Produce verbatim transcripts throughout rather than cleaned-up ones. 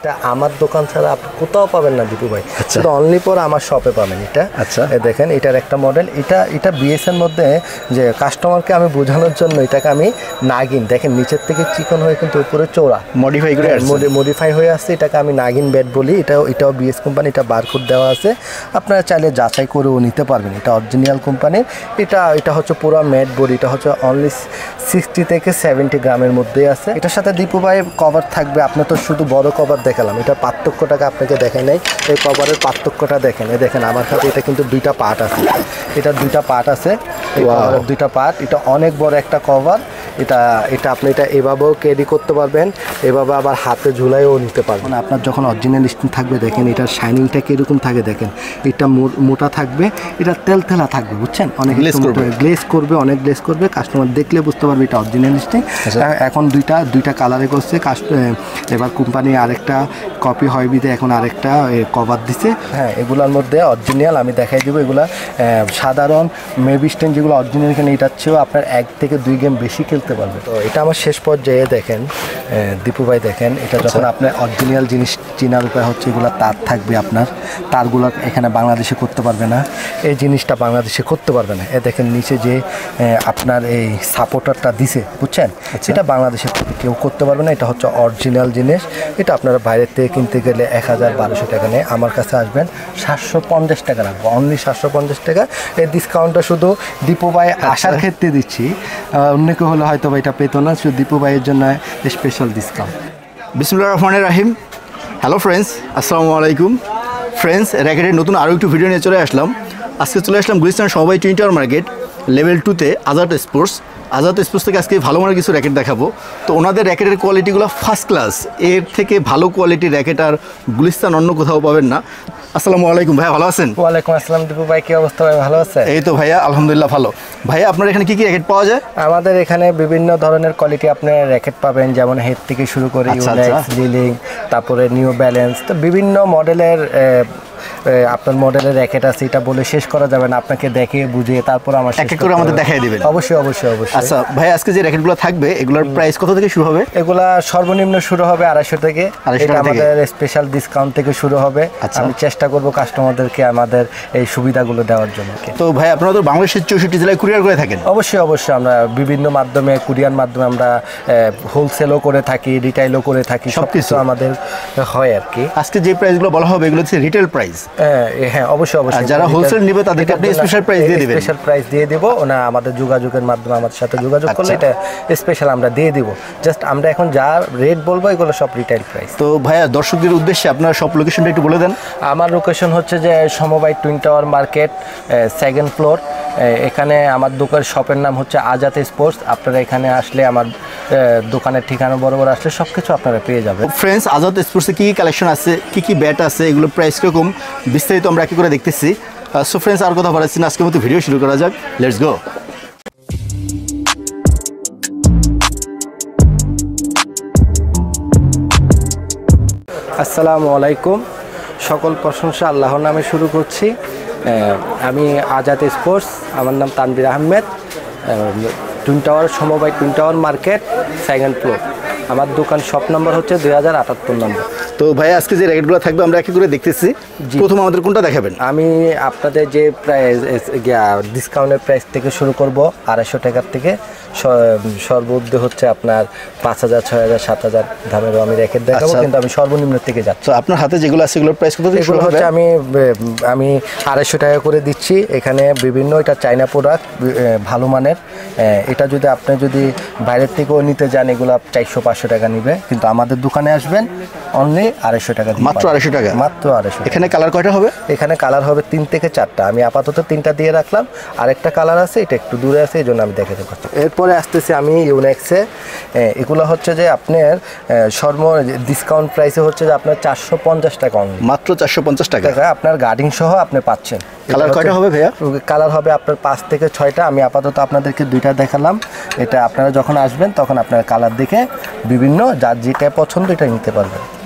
এটা আমার দোকান ছাড়া আপনি কোথাও পাবেন না দীপু ভাই, শুধু অনলি পর আমার শপে পাবেন এটা। আচ্ছা দেখেন এটার একটা মডেল, এটা এটা বিএসএর মধ্যে যে কাস্টমারকে আমি বোঝানোর জন্য এটাকে আমি নাগিন, দেখেন নিচের থেকে চিকন হয়ে কিন্তু উপরে চৌড়া মডিফাই করে মডিফাই হয়ে আসছে, এটাকে আমি নাগিন ব্যাট বলি। এটাও এটাও বিএস কোম্পানি, এটা বারকোড দেওয়া আছে, আপনারা চাইলে যাচাই করেও নিতে পারবেন। এটা অরিজিনাল কোম্পানির। এটা এটা হচ্ছে পুরো ম্যাট বডি, এটা হচ্ছে অনলি সিক্সটি থেকে সেভেন্টি গ্রামের মধ্যেই আছে। এটার সাথে দীপু ভাই কভার থাকবে, আপনার তো শুধু বড় কভার দেখালাম, এটা পার্থক্যটাকে আপনাকে দেখে নেই, এই কভারের পার্থক্যটা দেখেন। এই দেখেন আমার কাছে এটা কিন্তু দুইটা পার্ট আছে, এটা দুইটা পার্ট আছে, এই কভারের দুইটা পার্ট। এটা অনেক বড় একটা কভার। এটা এটা আপনি এটা এভাবেও ক্যারি করতে পারবেন, এভাবে আবার হাতে ঝুলাইও নিতে পারবেন। আপনার যখন অরিজিনাল স্কিন থাকবে দেখেন এটার শাইনিংটা কীরকম থাকে দেখেন, এটা মোটা থাকবে, এটা তেলতেলা থাকবে, বুঝছেন, অনেক গ্লেজ করবে, অনেক গ্লেজ করবে, কাস্টমার দেখলে বুঝতে পারবে এটা অরিজিনাল স্কিন। এখন দুইটা দুইটা কালারে করছে, এবার কোম্পানি আরেকটা কপি হয় বিদে এখন আরেকটা কভার দিছে। হ্যাঁ, এগুলোর মধ্যে অরিজিনাল আমি দেখাই দেবো। এগুলো সাধারণ মেবি স্টেন যেগুলো অরিজিনাল, এখানে এটার চেয়েও আপনার এক থেকে দুই গেম বেশি খেলতে পারবে। তো এটা আমার শেষ পর্যায়ে দেখেন দীপু ভাই, দেখেন এটা যখন আপনার অরিজিনাল জিনিস চেনার উপায় হচ্ছে এগুলো তার থাকবে, আপনার তারগুলো এখানে বাংলাদেশে করতে পারবে না, এই জিনিসটা বাংলাদেশে করতে পারবে না। এ দেখেন নিচে যে আপনার এই সাপোর্টারটা দিছে, বুঝছেন, এটা বাংলাদেশে কেউ করতে পারবে না, এটা হচ্ছে অরিজিনাল জিনিস। এটা আপনারা বাইরের থেকে কিনতে গেলে এক হাজার বারোশো টাকা নেয়, আমার কাছে আসবেন সাতশো পঞ্চাশ টাকা রাখবো, অনলি সাতশো পঞ্চাশ টাকা। এই ডিসকাউন্টটা শুধু দীপু ভাই আসার ক্ষেত্রে দিচ্ছি, অন্য কেউ হলে হয়তো এটা পেতো না, শুধু দীপু ভাইয়ের জন্য স্পেশাল ডিসকাউন্ট। বিসমিল্লাহির রহমানির রহিম। হ্যালো ফ্রেন্ডস, আসসালামু আলাইকুম ফ্রেন্ডস। র্যাকেটের নতুন আরও একটু ভিডিও নিয়ে চলে আসলাম। আজকে চলে আসলাম গুলিস্তান সমবায় টুইন টাওয়ার মার্কেট লেভেল টুতে আজাদ স্পোর্টস। আজাদ স্পোর্টস থেকে আজকে ভালো মানের কিছু র্যাকেট দেখাবো। তো ওনাদের র্যাকেটের কোয়ালিটিগুলো ফার্স্ট ক্লাস, এর থেকে ভালো কোয়ালিটির র্যাকেট আর গুলিস্তান অন্য কোথাও পাবেন না। আসসালামু আলাইকুম ভাই, ভালো আছেন? ওয়ালাইকুম আসসালাম দীপু ভাই, কি অবস্থা ভাই, ভালো আছে? এই তো ভাইয়া আলহামদুলিল্লাহ ভালো। ভাইয়া আপনার এখানে কি কি র্যাকেট পাওয়া যায়? আমাদের এখানে বিভিন্ন ধরনের কোয়ালিটি আপনি র্যাকেট পাবেন, যেমন হেড থেকে শুরু করে ইউনিক্স, লিলিং, তারপরে নিউ ব্যালেন্স, তো বিভিন্ন মডেলের আপনার মডেলের র্যাকেট আছে, এটা বলে শেষ করা যাবে না, আপনাকে দেখে বুঝে তারপর আমার এক এক করে আমাদের দেখাই দিবেন। অবশ্যই অবশ্যই অবশ্যই। আচ্ছা ভাই, আজকে যে র্যাকেটগুলো থাকবে এগুলোর প্রাইস কত থেকে শুরু হবে? এগুলা সর্বনিম্ন শুরু হবে আড়াইশো থেকে, এটা আমাদের স্পেশাল ডিসকাউন্ট থেকে শুরু হবে। আমি চেষ্টা করব কাস্টমারদেরকে আমাদের এই সুবিধাগুলো দেওয়ার জন্য। তো ভাই আপনারা তো বাংলাদেশের চৌষট্টি জেলায় কুরিয়ার করে থাকেন? অবশ্যই অবশ্যই, আমরা বিভিন্ন মাধ্যমে কুরিয়ার মাধ্যমে আমরা হোলসেলও করে থাকি, রিটেইলও করে থাকি, সব কিছু আমাদের হয় আর কি। আজকে যে প্রাইসগুলো বলা হবে এগুলো হচ্ছে রিটেল প্রাইস। হ্যাঁ অবশ্যই অবশ্যই, যারা হোলসেল নেবে তাদেরকে আপনি স্পেশাল প্রাইস দিয়ে দিবেন। স্পেশাল প্রাইস দিয়ে দেব, ওনা আমাদের যোগাযোগের মাধ্যমে আমাদের সাথে যোগাযোগ করলে এটা স্পেশাল আমরা দিয়ে দিব। জাস্ট আমরা এখন যা রেট বলবো এগুলো সব রিটেল প্রাইস। তো ভাইয়া দর্শকদের উদ্দেশ্যে আপনার সব লোকেশনটা একটু বলে দেন। আমার লোকেশন হচ্ছে যে সমবায় twin tower market, second floor. এখানে আমার দোকানের শপের নাম হচ্ছে আজাদ স্পোর্টস। আপনারা এখানে আসলে আমার দোকানের ঠিকানা বরাবর আসলে সব কিছু আপনারা পেয়ে যাবেন। ফ্রেন্ডস, আজাদ স্পোর্টসে কী কী কালেকশন আছে, কী কী ব্যাট আছে, এগুলো প্রাইস কীরকম বিস্তারিত আমরা কি করে দেখতেছি। সো ফ্রেন্ডস, আর কথা বলাচ্ছি না, আজকের মতো ভিডিও শুরু করা যাক। Let's go. আসসালামু আলাইকুম, সকল প্রশংসা আল্লাহর নামে শুরু করছি। আমি আজাদ স্পোর্টস, আমার নাম তানভীর আহমেদ, টুইন টাওয়ার সমবায় twin tower market, second floor. আমার দোকান শপ নাম্বার হচ্ছে দুই হাজার আটাত্তর নম্বর। তো ভাই আজকে যে র্যাকেটগুলো থাকবে আমরা এক করে দেখতেছি, প্রথম আমাদের কোনটা দেখাবেন? আমি আপনাদের যে প্রাইস ডিসকাউন্টের প্রাইস থেকে শুরু করব আড়াইশো টাকার থেকে, সর্বোচ্চ হচ্ছে আপনার পাঁচ হাজার, ছয় হাজার, সাত হাজার দামেরও আমি র্যাকেট দেখাবো, কিন্তু আমি সর্বনিম্ন থেকে যাচ্ছি। আপনার হাতে যেগুলো আছে এগুলোর প্রাইস কত থেকে শুরু হবে? আমি আমি আড়াইশো টাকা করে দিচ্ছি। এখানে বিভিন্ন, এটা চাইনা প্রোডাক্ট, ভালো মানের। এটা যদি আপনি যদি বাইরের থেকেও নিতে যান এগুলো চারশো পাঁচশো টাকা নিবে, কিন্তু আমাদের দোকানে আসবেন অনলি আড়াইশো টাকা, মাত্র আড়াইশো টাকা, মাত্র আড়াইশো। এখানে কালার কয়টা হবে? এখানে কালার হবে তিন থেকে চারটা, আমি আপাতত তিনটা দিয়ে রাখলাম, আরেকটা কালার আছে, এটা একটু দূরে আছে, এই জন্য আমি দেখাতে পারছি। এরপরে আসতেছি আমি ইউনিক্সে। এগুলো হচ্ছে যে আপনার সর্ব ডিসকাউন্ট প্রাইসে হচ্ছে যে আপনার চারশো পঞ্চাশ টাকা, মাত্র চারশো পঞ্চাশ টাকা আপনার গার্ডিং সহ আপনি পাচ্ছেন। কালার কয়টা হবে ভাইয়া? কালার হবে আপনার পাঁচ থেকে ছয়টা, আমি আপাতত আপনাদেরকে দুইটা দেখালাম। এটা আপনারা যখন আসবেন তখন আপনারা কালার দেখে বিভিন্ন যার যেটা পছন্দ এটা নিতে পারবেন।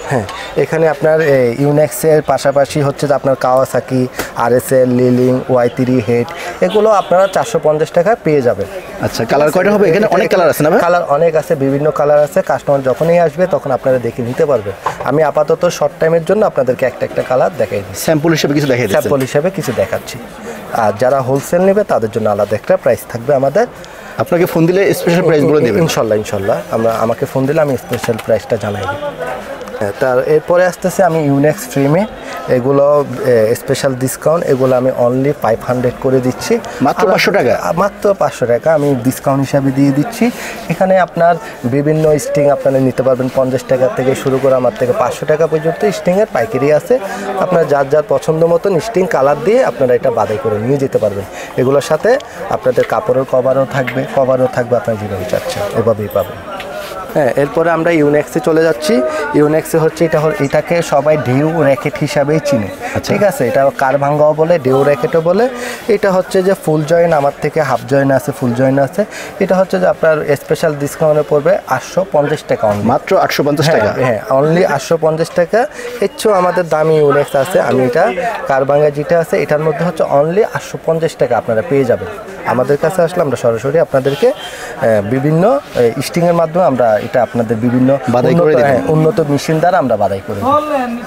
হ্যাঁ, এখানে আপনার ইউনেক্সের পাশাপাশি হচ্ছে যে আপনার Kawasaki, RSL, Li Ning, Y three head, এগুলো আপনারা চারশো পঞ্চাশ টাকায় পেয়ে যাবেন। আচ্ছা, কালার কয়টা হবে? এখানে অনেক কালার আছে না? কালার অনেক আছে, বিভিন্ন কালার আছে। কাস্টমার যখনই আসবে তখন আপনারা দেখে নিতে পারবেন। আমি আপাতত শর্ট টাইমের জন্য আপনাদেরকে একটা একটা কালার দেখাই দিচ্ছি, স্যাম্পল হিসেবে কিছু দেখাই দিচ্ছি। স্যাম্পল হিসেবে কিছু দেখাচ্ছি। আর যারা হোলসেল নেবে তাদের জন্য আলাদা একটা প্রাইস থাকবে আমাদের। আপনাকে ফোন দিলে স্পেশাল প্রাইস বলে দেবেন? ইনশাল্লাহ ইনশাল্লাহ আমরা আমাকে ফোন দিলে আমি স্পেশাল প্রাইসটা জানাই দিই। তার এরপরে আসতেছে আমি ইউনেক্স ফ্রেমে, এগুলো স্পেশাল ডিসকাউন্ট, এগুলো আমি অনলি ফাইভ হান্ড্রেড করে দিচ্ছি, মাত্র পাঁচশো টাকা। মাত্র পাঁচশো টাকা আমি ডিসকাউন্ট হিসাবে দিয়ে দিচ্ছি। এখানে আপনার বিভিন্ন স্টিং আপনারা নিতে পারবেন, পঞ্চাশ টাকা থেকে শুরু করে আমার থেকে পাঁচশো টাকা পর্যন্ত স্টিংয়ের পাইকারি আছে। আপনার যার যার পছন্দ মতন স্টিং কালার দিয়ে আপনারা এটা বাদাই করে নিয়ে যেতে পারবেন। এগুলোর সাথে আপনাদের কাপড়ের কভারও থাকবে, কভারও থাকবে, আপনার যেভাবে চাচ্ছেন ওভাবেই পাবেন। হ্যাঁ, এরপরে আমরা ইউনেক্সে চলে যাচ্ছি। ইউনেক্সে হচ্ছে এটা এটাকে সবাই ঢেউ র্যাকেট হিসাবেই চিনে, ঠিক আছে? এটা কার ভাঙ্গাও বলে, ঢেউ র্যাকেটও বলে। এটা হচ্ছে যে ফুল জয়েন আমার থেকে হাফ জয়েন আছে, ফুল জয়েন আছে। এটা হচ্ছে যে আপনার স্পেশাল ডিসকাউন্টে পড়বে আটশো পঞ্চাশ টাকা, মাত্র আটশো পঞ্চাশ টাকা। হ্যাঁ, অনলি আটশো পঞ্চাশ টাকা। এর চেয়েও আমাদের দামি ইউনেক্স আছে। আমি এটা কার ভাঙ্গা যেটা আছে এটার মধ্যে হচ্ছে অনলি আটশো পঞ্চাশ টাকা আপনারা পেয়ে যাবেন। আমাদের কাছে আসলে আমরা সরাসরি আপনাদেরকে বিভিন্ন স্টিংয়ের মাধ্যমে আমরা এটা আপনাদের বিভিন্ন উন্নত মেশিন দ্বারা আমরা বাদাই করে দিই।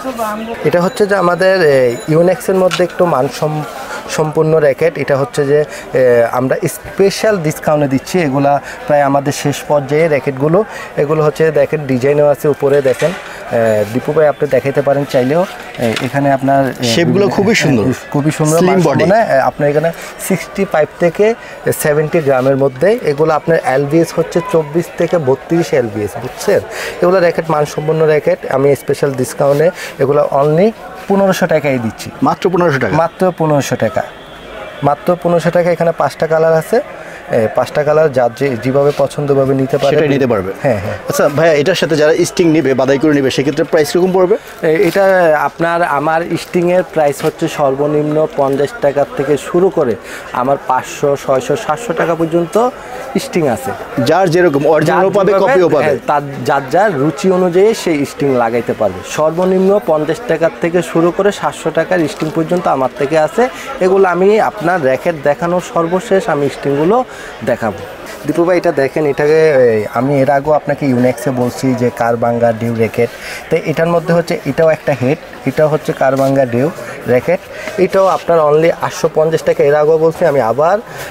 এটা হচ্ছে যে আমাদের ইউনেক্সের মধ্যে একটু মানসম সম্পূর্ণ র্যাকেট। এটা হচ্ছে যে আমরা স্পেশাল ডিসকাউন্টে দিচ্ছি। এগুলা প্রায় আমাদের শেষ পর্যায়ে র্যাকেটগুলো। এগুলো হচ্ছে দেখেন ডিজাইনও আছে উপরে, দেখেন দীপু ভাই আপনি দেখাইতে পারেন চাইলেও। এখানে আপনার শেপগুলো খুবই সুন্দর, খুবই সুন্দর। আপনার এখানে সিক্সটি ফাইভ থেকে সেভেন্টি গ্রামের মধ্যে এগুলো আপনার এলবিএস হচ্ছে চব্বিশ থেকে বত্রিশ এলবিএস, বুঝছেন? এগুলো র্যাকেট মানসম্পন্ন র্যাকেট। আমি স্পেশাল ডিসকাউন্টে এগুলো অনলি পনেরোশো টাকায় দিচ্ছি, মাত্র পনেরোশো টাকা, মাত্র পনেরোশো টাকা, মাত্র পনেরোশো টাকা। এখানে পাঁচটা কালার আছে, পাঁচটা কালার যার যে যেভাবে পছন্দ ভাবে নিতে পারবে, সেটাই নিতে পারবে। হ্যাঁ হ্যাঁ। আচ্ছা ভাইয়া, এটার সাথে যারা স্টিং নেবে, বাদাই করে নেবে, সেক্ষেত্রে প্রাইস কিরকম পড়বে? এটা আপনার আমার স্টিংয়ের প্রাইস হচ্ছে সর্বনিম্ন পঞ্চাশ টাকার থেকে শুরু করে আমার পাঁচশো, ছয়শো, সাতশো টাকা পর্যন্ত স্টিং আছে। যার যেরকম অরিজিনালও পাবে, কপিও পাবে, তার যার যার রুচি অনুযায়ী সেই স্টিং লাগাইতে পারবে। সর্বনিম্ন পঞ্চাশ টাকার থেকে শুরু করে সাতশো টাকার স্টিং পর্যন্ত আমার থেকে আছে। এগুলো আমি আপনার র্যাকেট দেখানোর সর্বশেষ আমি স্টিংগুলো দেখাবো। দীপু ভাই এটা দেখেন, এটাকে আমি এর আগেও আপনাকে ইউনেক্সে বলছি যে কারবাঙ্গা ডিউ র্যাকেট। তো এটার মধ্যে হচ্ছে এটাও একটা হেড, এটাও হচ্ছে কারবাঙ্গা ডিউ র্যাকেট। এটাও আপনার অনলি আটশো পঞ্চাশ টাকা। এর আগেও বলছি, আমি আবার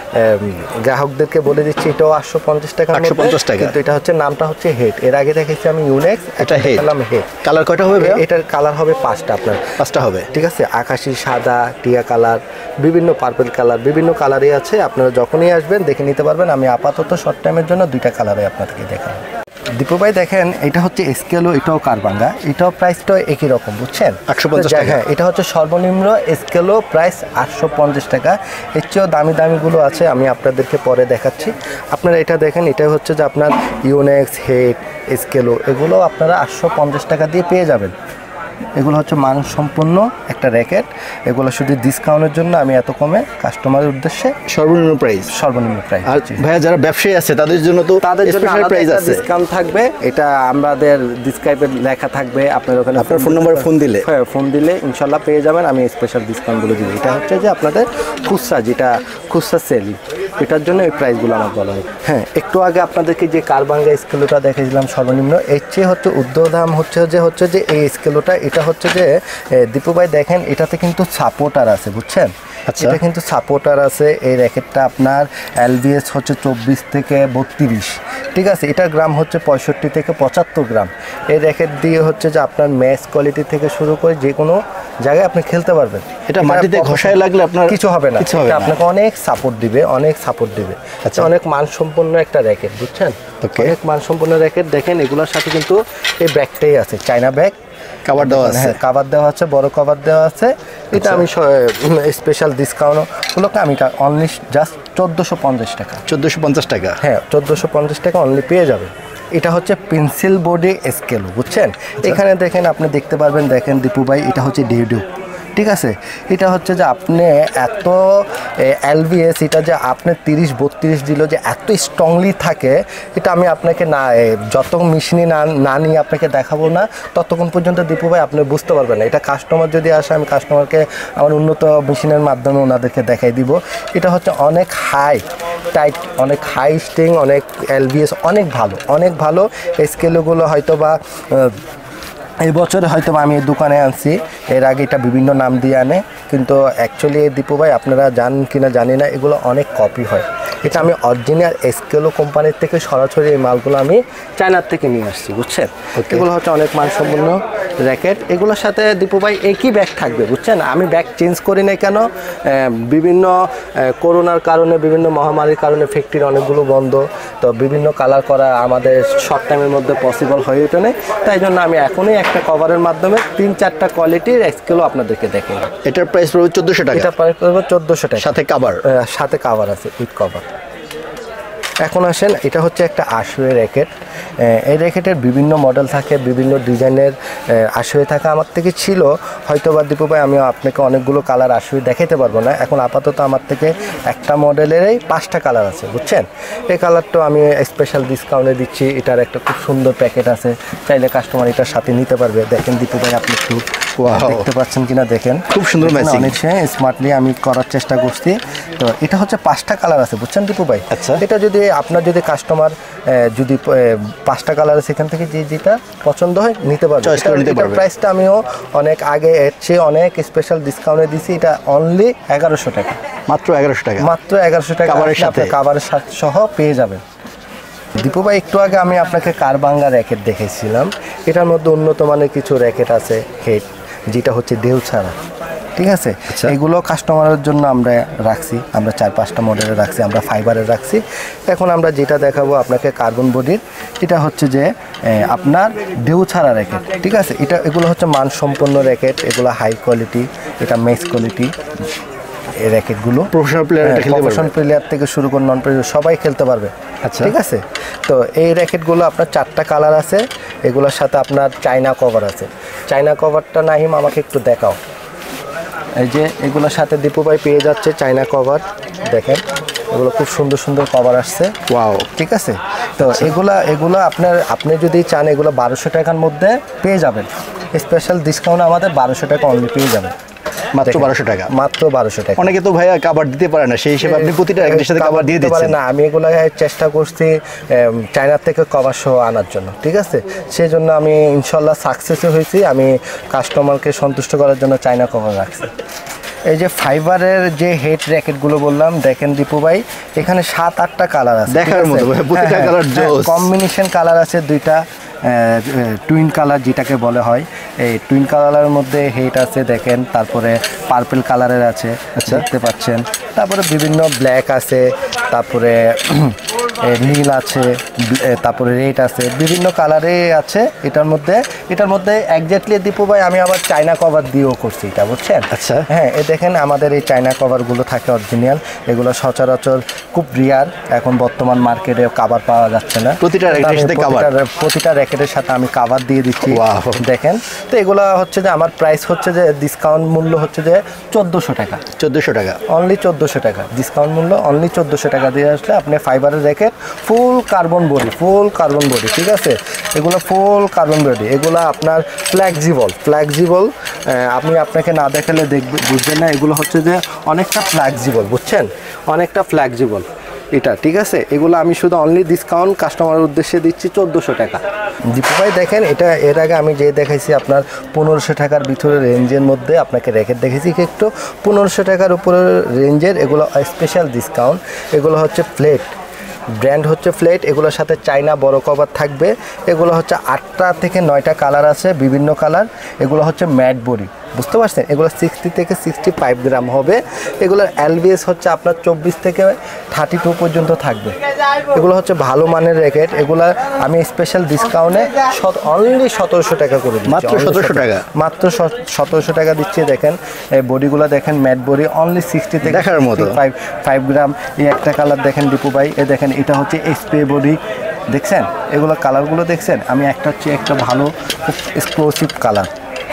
গ্রাহকদেরকে বলে দিচ্ছি এটাও আটশো পঞ্চাশ টাকা, আটশো পঞ্চাশ টাকা। কিন্তু এটা হচ্ছে নামটা হচ্ছে হেড। এর আগে দেখেছি আমি ইউনেক্স, এটা হেড। হেড কালার কয়টা হবে? এটার কালার হবে পাঁচটা, আপনার পাঁচটা হবে, ঠিক আছে? আকাশি, সাদা, টিয়া কালার, বিভিন্ন পার্পল কালার, বিভিন্ন কালারই আছে। আপনারা যখনই আসবেন দেখে নিতে পারবেন। আমি আপাতত শর্ট টাইমের জন্য দুইটা কালারে আপনাদেরকে দেখাবো। দীপু ভাই দেখেন, এটা হচ্ছে স্কেলও, এটাও কারবাঙ্গা, এটাও প্রাইসটা একই রকম, বুঝছেন? আটশো পঞ্চাশ টাকা। হ্যাঁ, এটা হচ্ছে সর্বনিম্ন স্কেলও প্রাইস আটশো পঞ্চাশ টাকা। এর চেয়েও দামি দামিগুলো আছে, আমি আপনাদেরকে পরে দেখাচ্ছি। আপনারা এটা দেখেন, এটা হচ্ছে যে আপনার ইউনেক্স, হেড, স্কেলও, এগুলো আপনারা আটশো পঞ্চাশ টাকা দিয়ে পেয়ে যাবেন। এগুলো হচ্ছে মানসম্পন্ন একটা র্যাকেট। এগুলো শুধু ডিসকাউন্টের জন্য আমি এত কমে কাস্টমারের উদ্দেশ্যে সর্বনিম্ন প্রাইস, সর্বনিম্ন প্রাইস। আর ভাইয়া যারা ব্যবসায়ী আছে তাদের জন্য তো তাদের জন্য স্পেশাল প্রাইস আছে, ডিসকাউন্ট থাকবে। এটা আমাদের ডিসক্রাইবে লেখা থাকবে। আপনার ওখানে আপনার ফোন নাম্বার ফোন দিলে, হ্যাঁ ফোন দিলে ইনশাল্লাহ পেয়ে যাবেন। আমি স্পেশাল ডিসকাউন্টগুলো দিব। এটা হচ্ছে যে আপনাদের খুচরা, যেটা খুচরা সেল, এটার জন্য এই প্রাইসগুলো আমার বলা হয়। হ্যাঁ, একটু আগে আপনাদেরকে যে কারবাঙ্গা স্কেলটা দেখিয়েছিলাম সর্বনিম্ন, এর চেয়ে হচ্ছে উদ্যোগ দাম হচ্ছে যে হচ্ছে যে এই স্কেলটা, এটা হচ্ছে যে দীপু ভাই দেখেন, এটাতে কিন্তু সাপোর্টার আছে, বুঝছেন? এটা কিন্তু সাপোর্টার আছে। এই র্যাকেটটা আপনার এলবিএস হচ্ছে চব্বিশ থেকে বত্রিশ, ঠিক আছে? এটার গ্রাম হচ্ছে পঁয়ষট্টি থেকে পঁচাত্তর গ্রাম। এই র্যাকেট দিয়ে হচ্ছে যে আপনার ম্যাচ কোয়ালিটি থেকে শুরু করে যে কোনো জায়গায় আপনি খেলতে পারবেন। এটা মাটিতে ঘষায় লাগলে আপনার কিছু হবে না, আপনাকে অনেক সাপোর্ট দিবে, অনেক সাপোর্ট দিবে। আচ্ছা, অনেক মানসম্পন্ন একটা র্যাকেট, বুঝছেন? অনেক মানসম্পন্ন র্যাকেট। দেখেন এগুলোর সাথে কিন্তু এই ব্যাগটাই আছে, চায়না ব্যাগ, কভার দেওয়া আছে। হ্যাঁ, কভার দেওয়া আছে, বড় কভার দেওয়া আছে। এটা আমি স্পেশাল ডিসকাউন্টগুলোকে আমি অনলি জাস্ট চোদ্দোশো পঞ্চাশ টাকা, চোদ্দোশো পঞ্চাশ টাকা, হ্যাঁ চোদ্দোশো পঞ্চাশ টাকা অনলি পেয়ে যাবে। এটা হচ্ছে পেন্সিল বোর্ডে স্কেল, বুঝছেন? এখানে দেখেন, আপনি দেখতে পারবেন, দেখেন দীপু ভাই, এটা হচ্ছে ডিউ ডিউ ঠিক আছে। এটা হচ্ছে যে আপনি এত এলভিএস এটা যে আপনি তিরিশ বত্রিশ দিল যে এত স্ট্রংলি থাকে, এটা আমি আপনাকে না যত মেশিনে না না নিয়ে আপনাকে দেখাবো না ততক্ষণ পর্যন্ত দীপু ভাই আপনি বুঝতে পারবেন না। এটা কাস্টমার যদি আসে আমি কাস্টমারকে আমার উন্নত মেশিনের মাধ্যমে ওনাদেরকে দেখাই দিব। এটা হচ্ছে অনেক হাই টাইট, অনেক হাই স্টিং, অনেক এলভিএস, অনেক ভালো অনেক ভালো। এই স্কেলগুলো হয়তো বা এই বছরে হয়তো আমি এই দোকানে আনছি, এর আগে এটা বিভিন্ন নাম দিয়ে আনে, কিন্তু অ্যাকচুয়ালি দীপু ভাই আপনারা জানেন কিনা জানি না, এগুলো অনেক কপি হয়। এটা আমি অরিজিনাল এসকেলো কোম্পানির থেকে সরাসরি এই মালগুলো আমি চায়নার থেকে নিয়ে আসছি, বুঝছেন। এগুলো হচ্ছে অনেক মানসম্পন্ন র্যাকেট। এগুলোর সাথে দীপু ভাই একই ব্যাগ থাকবে, বুঝছেন। আমি ব্যাগ চেঞ্জ করি না কেন, বিভিন্ন করোনার কারণে, বিভিন্ন মহামারীর কারণে ফ্যাক্টরি অনেকগুলো বন্ধ, তো বিভিন্ন কালার করা আমাদের শর্ট টাইমের মধ্যে পসিবল হয়ে ওঠে না, তাই জন্য আমি এখনই একটা কভারের মাধ্যমে তিন চারটা কোয়ালিটির এক্সকেলো আপনাদেরকে দেখেন। এটার প্রাইস পড়বে চোদ্দোশো টাকা। এটা প্রাইস পড়বে চোদ্দোশো টাকা, সাথে কাভার, সাথে কাভার আছে, উইথ কভার। এখন আসেন, এটা হচ্ছে একটা আশুয়ে র্যাকেট। এই র্যাকেটের বিভিন্ন মডেল থাকে, বিভিন্ন ডিজাইনের আশুয়ে থাকে। আমার থেকে ছিল হয়তো বা দীপু ভাই আমি আপনাকে অনেকগুলো কালার আশুয়ে দেখাতে পারবো না, এখন আপাতত আমার থেকে একটা মডেলেরই পাঁচটা কালার আছে, বুঝছেন। এই কালারটা আমি স্পেশাল ডিসকাউন্টে দিচ্ছি। এটার একটা খুব সুন্দর প্যাকেট আছে, চাইলে কাস্টমার এটার সাথে নিতে পারবে। দেখেন দীপু ভাই আপনি একটু দেখতে পাচ্ছেন কিনা দেখেন, খুব সুন্দর ম্যাচিং, অনেক স্মার্টলি আমি করার চেষ্টা করছি। তো এটা হচ্ছে পাঁচটা কালার আছে, বুঝছেন দীপু ভাই। আচ্ছা, এটা যদি আপনার যদি কাস্টমার যদি পাঁচটা কালার সেখান থেকে যে যেটা পছন্দ হয় নিতে পারবে। এটার প্রাইসটা আমিও অনেক আগে এর চেয়ে অনেক স্পেশাল ডিসকাউন্টে দিছি। এটা অনলি এগারোশো টাকা, মাত্র এগারোশো টাকা, মাত্র এগারোশো টাকা কাভারের সাথে, কাভারের সাথে সহ পেয়ে যাবেন। দীপু ভাই একটু আগে আমি আপনাকে কারবাঙ্গা র্যাকেট দেখেছিলাম, এটার মধ্যে উন্নত মানের কিছু র্যাকেট আছে হেড, যেটা হচ্ছে ঢেউ ছাড়া, ঠিক আছে। এগুলো কাস্টমারের জন্য আমরা রাখছি, আমরা চার পাঁচটা মডেলে রাখছি, আমরা ফাইবারের রাখছি। এখন আমরা যেটা দেখাবো আপনাকে কার্বন বডির, এটা হচ্ছে যে আপনার ঢেউ ছাড়া র্যাকেট, ঠিক আছে। এটা এগুলো হচ্ছে মানসম্পন্ন র্যাকেট, এগুলো হাই কোয়ালিটি, এটা মেস কোয়ালিটি। এই র্যাকেটগুলো প্রফেশনাল প্লেয়ার প্রফেশনাল প্লেয়ার থেকে শুরু করে নন প্লেয়ার সবাই খেলতে পারবে, আচ্ছা, ঠিক আছে। তো এই র্যাকেটগুলো আপনার চারটা কালার আছে, এগুলোর সাথে আপনার চায়না কভার আছে। চায়না কভারটা নাহিম আমাকে একটু দেখাও। এই যে এগুলোর সাথে দীপু ভাই পেয়ে যাচ্ছে চায়না কভার, দেখেন এগুলো খুব সুন্দর সুন্দর কভার আসছে, ওয়াও, ঠিক আছে। তো এগুলা এগুলো আপনার আপনি যদি চান এগুলো বারোশো টাকার মধ্যে পেয়ে যাবেন, স্পেশাল ডিসকাউন্ট আমাদের বারোশো টাকা অনলি পেয়ে যাবেন, মাত্র বারোশো টাকা, মাত্র বারোশো টাকা। অনেকে তো ভাইয়া কাভার দিতে পারে না, সেই হিসেবে আপনি প্রতিটা র্যাকেটের সাথে কাভার দিয়ে দিচ্ছেন। না, আমি এগুলো চেষ্টা করছি চায়নার থেকে কভার সহ আনার জন্য, ঠিক আছে। সেই জন্য আমি ইনশাল্লাহ সাকসেসও হয়েছি, আমি কাস্টমারকে সন্তুষ্ট করার জন্য চায়না কভার রাখছি। এই যে ফাইবারের যে হেড র্যাকেটগুলো বললাম, দেখেন দীপু ভাই এখানে সাত আটটা কালার আছে, দেখার মতো প্রতিটা কালার জোস, কম্বিনেশন কালার আছে দুইটা, টুইন কালার যেটাকে বলে হয়। এই টুইন কালারের মধ্যে হেড আছে দেখেন, তারপরে পার্পল কালারের আছে, দেখতে পাচ্ছেন, তারপরে বিভিন্ন ব্ল্যাক আছে, তারপরে নীল আছে, তারপরে রেড আছে, বিভিন্ন কালারে আছে এটার মধ্যে। এটার মধ্যে একজাক্টলি দীপু ভাই আমি আবার চায়না কভার দিয়েও করছি এটা, বুঝছেন। আচ্ছা, হ্যাঁ, এ দেখেন আমাদের এই চায়না কভারগুলো থাকে অরিজিনাল, এগুলো সচরাচর খুব রিয়ার, এখন বর্তমান মার্কেটে কাভার পাওয়া যাচ্ছে না। প্রতিটা র্যাকেটের সাথে কাভার, প্রতিটা র্যাকেটের সাথে আমি কাভার দিয়ে দিচ্ছি, দেখেন। তো এগুলো হচ্ছে যে আমার প্রাইস হচ্ছে যে ডিসকাউন্ট মূল্য হচ্ছে যে চোদ্দোশো টাকা, চোদ্দোশো টাকা অনলি চোদ্দোশো টাকা ডিসকাউন্ট মূল্য, অনলি চোদ্দোশো টাকা দিয়ে আসলে আপনি ফাইবারের racket, full carbon body, full carbon body, ঠিক আছে। এগুলো ফুল কার্বন বডি, এগুলো আপনার ফ্লেক্সিবল, ফ্লেক্সিবল আপনি আপনাকে না দেখালে দেখবে বুঝবেন না। এগুলো হচ্ছে যে অনেকটা ফ্লেক্সিবল, বুঝছেন, অনেকটা ফ্লেক্সিবল এটা, ঠিক আছে। এগুলো আমি শুধু অনলি ডিসকাউন্ট কাস্টমারের উদ্দেশ্যে দিচ্ছি চোদ্দোশো টাকা। দীপু ভাই দেখেন, এটা এর আগে আমি যে দেখাইছি আপনার পনেরোশো টাকার ভিতরে রেঞ্জের মধ্যে আপনাকে র্যাকেট দেখেছি, একটু পনেরোশো টাকার উপরে রেঞ্জের, এগুলো স্পেশাল ডিসকাউন্ট। এগুলো হচ্ছে ফ্লেট, ব্র্যান্ড হচ্ছে ফ্লেট, এগুলোর সাথে চায়না বড় কভার থাকবে। এগুলো হচ্ছে আটটা থেকে নয়টা কালার আছে, বিভিন্ন কালার। এগুলো হচ্ছে ম্যাট বডি, বুঝতে পারছেন। এগুলো সিক্সটি থেকে সিক্সটি ফাইভ গ্রাম হবে। এগুলোর এলবিএস হচ্ছে আপনার চব্বিশ থেকে থার্টি টু পর্যন্ত থাকবে। এগুলো হচ্ছে ভালো মানের র্যাকেট। এগুলো আমি স্পেশাল ডিসকাউন্টে অনলি সতেরোশো টাকা করে দিচ্ছি, মাত্র সতেরোশো টাকা, মাত্র সতেরোশো টাকা দিচ্ছি। দেখেন এই বডিগুলো দেখেন, ম্যাট বডি, অনলি সিক্সটি থেকে দেখার মতো ফাইভ ফাইভ গ্রাম। এই একটা কালার দেখেন দীপু ভাই, এ দেখেন এটা হচ্ছে স্প্রে বডি, দেখছেন এগুলো কালারগুলো দেখছেন। আমি একটা হচ্ছে একটা ভালো খুব এক্সক্লুসিভ কালার,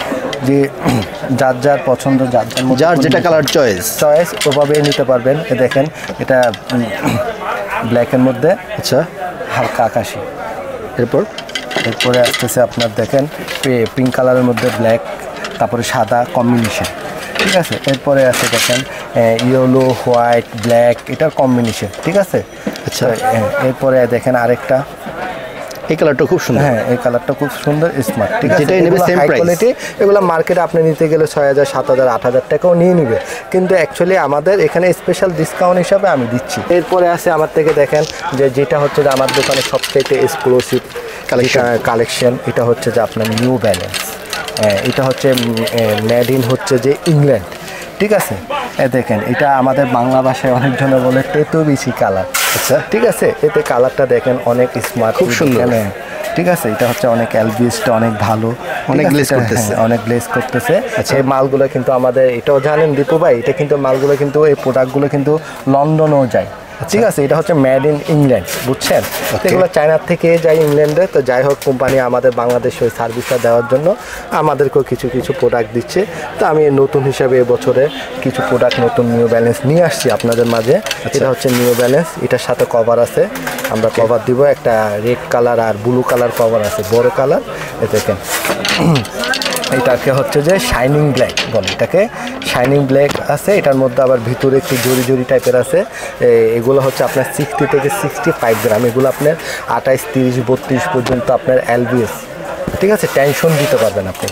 যে যার যার পছন্দ, যার যার মধ্যে যার যেটা কালার চয়েস চয়েস ওভাবে নিতে পারবেন। এ দেখেন এটা ব্ল্যাকের মধ্যে, আচ্ছা হালকা আকাশি। এরপর এরপরে আসতেছে আপনার দেখেন পিঙ্ক কালারের মধ্যে ব্ল্যাক, তারপরে সাদা কম্বিনেশন, ঠিক আছে। এরপরে আছে দেখেন ইয়েলো হোয়াইট ব্ল্যাক, এটার কম্বিনেশন, ঠিক আছে। আচ্ছা এরপরে দেখেন আরেকটা, এই কালারটা খুব সুন্দর। হ্যাঁ এই কালারটা খুব সুন্দর স্মার্ট, ঠিক আছে। যেটাই নেবে সেম প্রাইস। কোয়ালিটি এগুলো মার্কেটে আপনি নিতে গেলে ছয় হাজার সাত হাজার আট হাজার টাকাও নিয়ে নেবে, কিন্তু অ্যাকচুয়ালি আমাদের এখানে স্পেশাল ডিসকাউন্ট হিসাবে আমি দিচ্ছি। এরপরে আছে আমার থেকে দেখেন যে যেটা হচ্ছে যে আমার দোকানে সবথেকে এক্সক্লুসিভ কালেকশন কালেকশন এটা হচ্ছে যে আপনার নিউ ব্যালেন্স। এটা হচ্ছে মেড ইন হচ্ছে যে ইংল্যান্ড, ঠিক আছে। এ দেখেন এটা আমাদের বাংলা ভাষায় অনেকজনে বলে তেতুবিশি কালার, আচ্ছা ঠিক আছে। এতে কালারটা দেখেন অনেক স্মার্ট, খুব সুন্দর, ঠিক আছে। এটা হচ্ছে অনেক এলবিএসটা অনেক ভালো, অনেক গ্লেজ করতেছে, অনেক গ্লেজ করতেছে। এই মালগুলো কিন্তু আমাদের এটাও জানেন দীপু ভাই, এটা কিন্তু মালগুলো কিন্তু এই প্রোডাক্টগুলো কিন্তু লন্ডনেও যায়, ঠিক আছে। এটা হচ্ছে মেড ইন ইংল্যান্ড, বুঝছেন। এগুলো চায়নার থেকে যায় ইংল্যান্ডে। তো যাই হোক কোম্পানি আমাদের বাংলাদেশে ওই সার্ভিসটা দেওয়ার জন্য আমাদেরকেও কিছু কিছু প্রোডাক্ট দিচ্ছে। তো আমি নতুন হিসাবে এবছরে কিছু প্রোডাক্ট নতুন নিউ ব্যালেন্স নিয়ে আসছি আপনাদের মাঝে। এটা হচ্ছে নিউ ব্যালেন্স, এটার সাথে কভার আছে, আমরা কভার দিব একটা রেড কালার আর ব্লু কালার কভার আছে, বড় কালার। এ দেখেন এটাকে হচ্ছে যে শাইনিং ব্ল্যাক বলে, এটাকে শাইনিং ব্ল্যাক আছে। এটার মধ্যে আবার ভিতরে একটু জরি জরি টাইপের আছে। এগুলো হচ্ছে আপনার সিক্সটি থেকে সিক্সটি ফাইভ গ্রাম, এগুলো আপনার আঠাইশ তিরিশ বত্রিশ পর্যন্ত আপনার এলবিএস, ঠিক আছে, টেনশন দিতে পারবেন আপনি।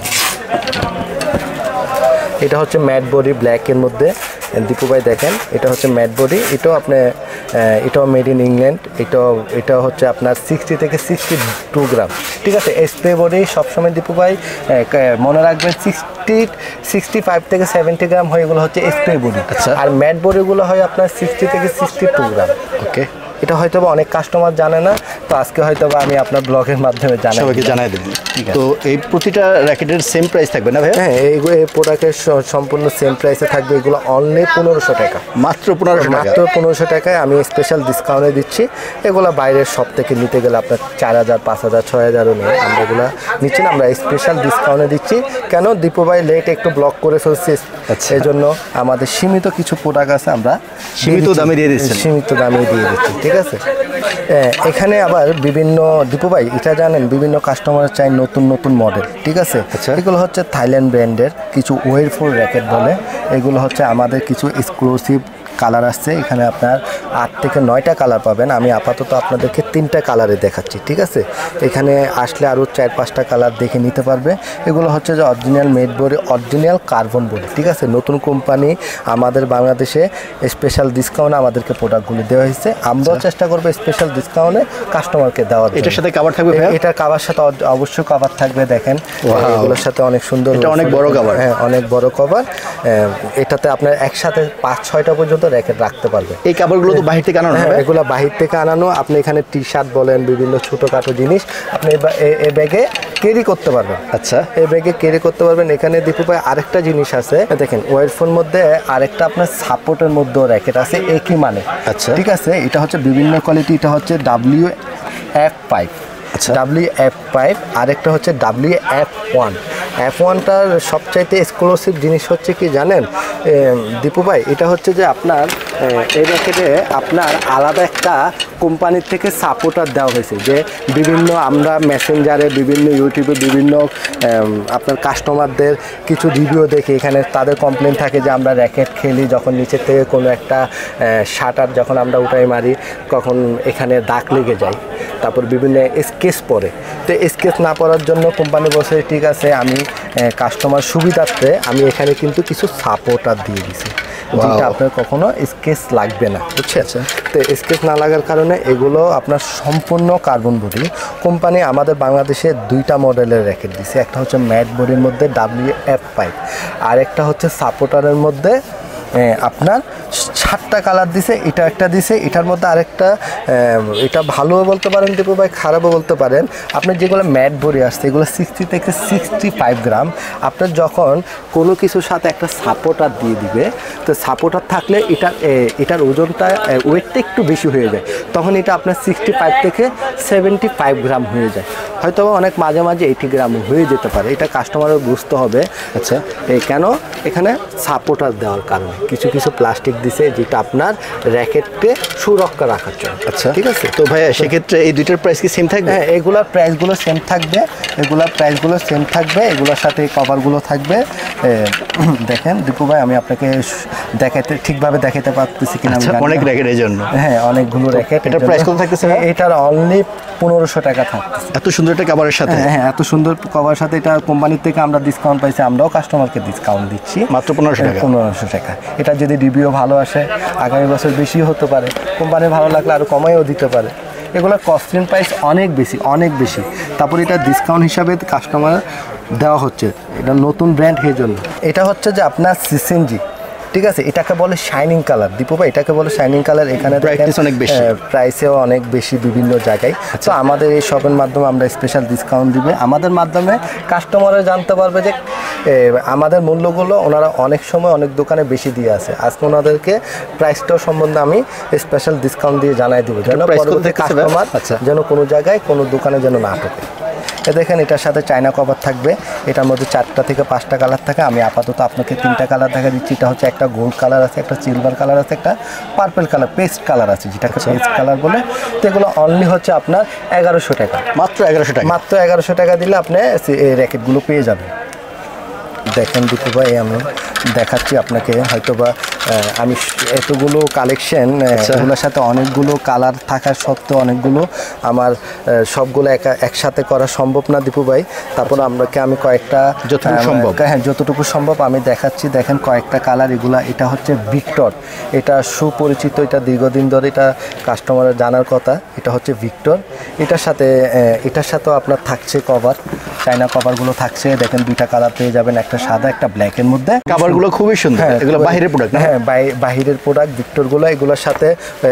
এটা হচ্ছে ম্যাট বডি ব্ল্যাকের মধ্যে, দীপু ভাই দেখেন এটা হচ্ছে ম্যাট বডি, এটাও আপনি এটাও মেড ইন ইংল্যান্ড। এটাও এটাও হচ্ছে আপনার সিক্সটি থেকে সিক্সটি টু গ্রাম, ঠিক আছে। স্প্রে বডি সবসময় দীপু ভাই মনে রাখবেন সিক্সটি সিক্সটি ফাইভ থেকে সেভেন্টি গ্রাম হয়, এগুলো হচ্ছে স্প্রে বডি। আচ্ছা, আর ম্যাট বডিগুলো হয় আপনার সিক্সটি থেকে সিক্সটি টু গ্রাম। ওকে, এটা হয়তো বা অনেক কাস্টমার জানে না, তো আজকে হয়তো বা আমি আপনার ব্লগের মাধ্যমে জানাই, সবাইকে জানাই দেবেন। তো এই প্রতিটা র্যাকেটের সেম প্রাইস থাকবে না ভাই? হ্যাঁ, এইগুলো এই প্রোডাক্টের সম্পূর্ণ সেম প্রাইসে থাকবে। এগুলো অনলি পনেরোশো টাকা, মাত্র পনেরোশো মাত্র পনেরোশো টাকায় আমি স্পেশাল ডিসকাউন্টে দিচ্ছি। এগুলো বাইরের সব থেকে নিতে গেলে আপনার চার হাজার পাঁচ হাজার ছয় হাজারও নেই, আমরা এগুলো নিচ্ছি না, আমরা স্পেশাল ডিসকাউন্টে দিচ্ছি। কেন দীপু ভাই লেট একটু ব্লক করে ফেলছি, এই জন্য আমাদের সীমিত কিছু প্রোডাক্ট আছে, আমরা সীমিত দামে দিয়ে দিচ্ছি, সীমিত দামে দিয়ে দিচ্ছি, ঠিক আছে। এখানে আবার বিভিন্ন দীপু ভাই এটা জানেন বিভিন্ন কাস্টমার চাই নতুন নতুন মডেল, ঠিক আছে। এগুলো হচ্ছে থাইল্যান্ড ব্র্যান্ডের কিছু ওয়েরফুল র্যাকেট বলে, এগুলো হচ্ছে আমাদের কিছু এক্সক্লুসিভ কালার আসছে। এখানে আপনার আট থেকে নয়টা কালার পাবেন, আমি আপাতত আপনাদেরকে তিনটা কালারে দেখাচ্ছি, ঠিক আছে। এখানে আসলে আরও চার পাঁচটা কালার দেখে নিতে পারবে। এগুলো হচ্ছে যে original made body, original carbon body, ঠিক আছে। নতুন কোম্পানি আমাদের বাংলাদেশে স্পেশাল ডিসকাউন্টে আমাদেরকে প্রোডাক্টগুলি দেওয়া হয়েছে, আমরাও চেষ্টা করবো স্পেশাল ডিসকাউন্টে কাস্টমারকে দেওয়ার। এটার সাথে কভার থাকবে? এটার কভার সাথে অবশ্যই কভার থাকবে, দেখেন এগুলোর সাথে অনেক সুন্দর, এটা অনেক বড় কভার। হ্যাঁ, অনেক বড় কভার। এটাতে আপনার একসাথে পাঁচ ছয়টা পর্যন্ত র্যাকেট রাখতে পারবে। এই কাপড়গুলো তো বাহির থেকে আনানো হবে? এগুলো বাহির থেকে আনানো। আপনি এখানে টি শার্ট বলেন, বিভিন্ন ছোটোখাটো জিনিস আপনি এই ব্যাগে ক্যারি করতে পারবেন। আচ্ছা, এই ব্যাগে ক্যারি করতে পারবেন। এখানে দীপু ভাই আরেকটা জিনিস আছে, দেখেন ওয়ারফোন মধ্যে আরেকটা আপনার সাপোর্টের মধ্যেও র্যাকেট আছে একই মানে, আচ্ছা ঠিক আছে। এটা হচ্ছে বিভিন্ন কোয়ালিটি, এটা হচ্ছে ডাব্লিউ এফ ফাইভ, আচ্ছা ডাব্লিউ এফ ফাইভ, আরেকটা হচ্ছে ডাব্লিউ এফ ওয়ান। এফ ওয়ানটার সবচাইতে এক্সক্লুসিভ জিনিস হচ্ছে কি জানেন দীপু ভাই, এটা হচ্ছে যে আপনার এই র্যাকেটে আপনার আলাদা একটা কোম্পানির থেকে সাপোর্টার দেওয়া হয়েছে, যে বিভিন্ন আমরা মেসেঞ্জারে বিভিন্ন ইউটিউবে বিভিন্ন আপনার কাস্টমারদের কিছু রিভিউ দেখি, এখানে তাদের কমপ্লেন থাকে যে আমরা র্যাকেট খেলি, যখন নিচের থেকে কোনো একটা শাটার যখন আমরা উঠাই মারি তখন এখানে দাগ লেগে যায়, তারপর বিভিন্ন স্কেচ পড়ে। তো স্কেচ না পড়ার জন্য কোম্পানি বলছে ঠিক আছে আমি কাস্টমার সুবিধার্থে আমি এখানে কিন্তু কিছু সাপোর্টার দিয়ে দিছি, যেটা আপনার কখনো স্কেচ লাগবে না, বুঝছেন। তো স্কেচ না লাগার কারণে এগুলো আপনার সম্পূর্ণ কার্বন বডি। কোম্পানি আমাদের বাংলাদেশে দুইটা মডেলের র্যাকেট দিছে, একটা হচ্ছে ম্যাট বডির মধ্যে ডাব্লিউ এফ ফাইভ, আর একটা হচ্ছে সাপোর্টারের মধ্যে আপনার সাতটা কালার দিছে, এটা একটা দিছে, এটার মধ্যে আরেকটা, এটা ভালোও বলতে পারেন দীপু ভাই, খারাপও বলতে পারেন। আপনার যেগুলো ম্যাট বডি আসছে এগুলো সিক্সটি থেকে সিক্সটি ফাইভ গ্রাম, আপনার যখন কোনো কিছুর সাথে একটা সাপোর্টার দিয়ে দিবে, তো সাপোর্টার থাকলে এটা এটার ওজনটা ওয়েটটা একটু বেশি হয়ে যায়, তখন এটা আপনার সিক্সটি ফাইভ থেকে সেভেন্টি ফাইভ গ্রাম হয়ে যায়। হয়তো অনেক মাঝে মাঝে এইটি গ্রাম হয়ে যেতে পারে, এটা কাস্টমারের বুঝতে হবে। আচ্ছা, এই কেন এখানে সাপোর্টার দেওয়ার কারণে কিছু কিছু প্লাস্টিক দিছে যেটা আপনার র্যাকেটকে সুরক্ষা রাখার জন্য। আচ্ছা, ঠিক আছে। তো ভাইয়া সেক্ষেত্রে এই দুইটার প্রাইস কি সেম থাকবে? হ্যাঁ, এগুলোর প্রাইসগুলো সেম থাকবে, এগুলোর প্রাইসগুলো সেম থাকবে, এগুলোর সাথে কভারগুলো থাকবে। দেখেন দীপু ভাই, আমি আপনাকে দেখাতে ঠিকভাবে দেখাতে পারতেছি কিনা, অনেক র্যাকেটের জন্য। হ্যাঁ, অনেকগুলো র্যাকেট। এটার প্রাইস কত থাকতেছে? এটার অনলি পনেরোশো টাকা থাকতেছে। এত সুন্দর একটা কভারের সাথে? হ্যাঁ, এত সুন্দর কভারের সাথে এটা কোম্পানির থেকে আমরা ডিসকাউন্ট পাইছি, আমরাও কাস্টমারকে ডিসকাউন্ট দিচ্ছি মাত্র পনেরোশো টাকা। পনেরোশো টাকা। এটা যদি রিভিউ ভালো আসে আগামী বছর বেশি হতে পারে, কোম্পানি ভালো লাগলে আরও কমাইও দিতে পারে। এগুলোর কস্টিং প্রাইস অনেক বেশি, অনেক বেশি। তারপর এটা ডিসকাউন্ট হিসাবে কাস্টমার দেওয়া হচ্ছে, এটা নতুন ব্র্যান্ড এই জন্য। এটা হচ্ছে যে আপনার সিসেনজি, ঠিক আছে। এটাকে বলে শাইনিং কালার দীপু ভাই, এটাকে বলে শাইনিং কালার। এখানে প্রাইস অনেক বেশি, প্রাইসেও অনেক বেশি বিভিন্ন জায়গায়। তো আমাদের এই শপের মাধ্যমে আমরা স্পেশাল ডিসকাউন্ট দিবে, আমাদের মাধ্যমে কাস্টমাররা জানতে পারবে যে আমাদের মূল্যগুলো ওনারা অনেক সময় অনেক দোকানে বেশি দিয়ে আছে। আজকে ওনাদেরকে প্রাইসটাও সম্বন্ধে আমি স্পেশাল ডিসকাউন্ট দিয়ে জানাই দেবো, যেন পরবর্তী কাস্টমার যেন কোনো জায়গায় কোনো দোকানে যেন না ঠকে। এ দেখেন, এটার সাথে চায়না কভার থাকবে, এটার মধ্যে চারটা থেকে পাঁচটা কালার থাকে। আমি আপাতত আপনাকে তিনটা কালার দেখা দিচ্ছি। এটা হচ্ছে একটা গোল্ড কালার আছে, একটা সিলভার কালার আছে, একটা পার্পল কালার, পেস্ট কালার আছে, যেটাকে পেস্ট কালার বলে। তো এগুলো অনলি হচ্ছে আপনার এগারোশো টাকা, মাত্র এগারোশো টাকা। মাত্র এগারোশো টাকা দিলে আপনি এই র্যাকেটগুলো পেয়ে যাবেন। দেখেন দীপু ভাই, আমি দেখাচ্ছি আপনাকে, হয়তো বা আমি এতগুলো কালেকশন, এগুলোর সাথে অনেকগুলো কালার থাকা সত্ত্বেও অনেকগুলো আমার সবগুলো একা একসাথে করা সম্ভব না দীপু ভাই। তারপর আপনাকে আমি কয়েকটা যতটুকু সম্ভব, হ্যাঁ যতটুকু সম্ভব আমি দেখাচ্ছি। দেখেন কয়েকটা কালার, এগুলা এটা হচ্ছে ভিক্টর, এটা সুপরিচিত, এটা দীর্ঘদিন ধরে এটা কাস্টমারের জানার কথা। এটা হচ্ছে ভিক্টর, এটার সাথে এটার সাথেও আপনার থাকছে কভার, চায়না কভারগুলো থাকছে। দেখেন দুইটা কালার পেয়ে যাবেন, একটা সাদা একটা ব্ল্যাকের মধ্যে। কভারগুলো খুবই সুন্দর, এগুলো বাইরের প্রোডাক্ট। হ্যাঁ, বাহিরের প্রোডাক্ট ভিক্টরগুলো। এগুলোর সাথে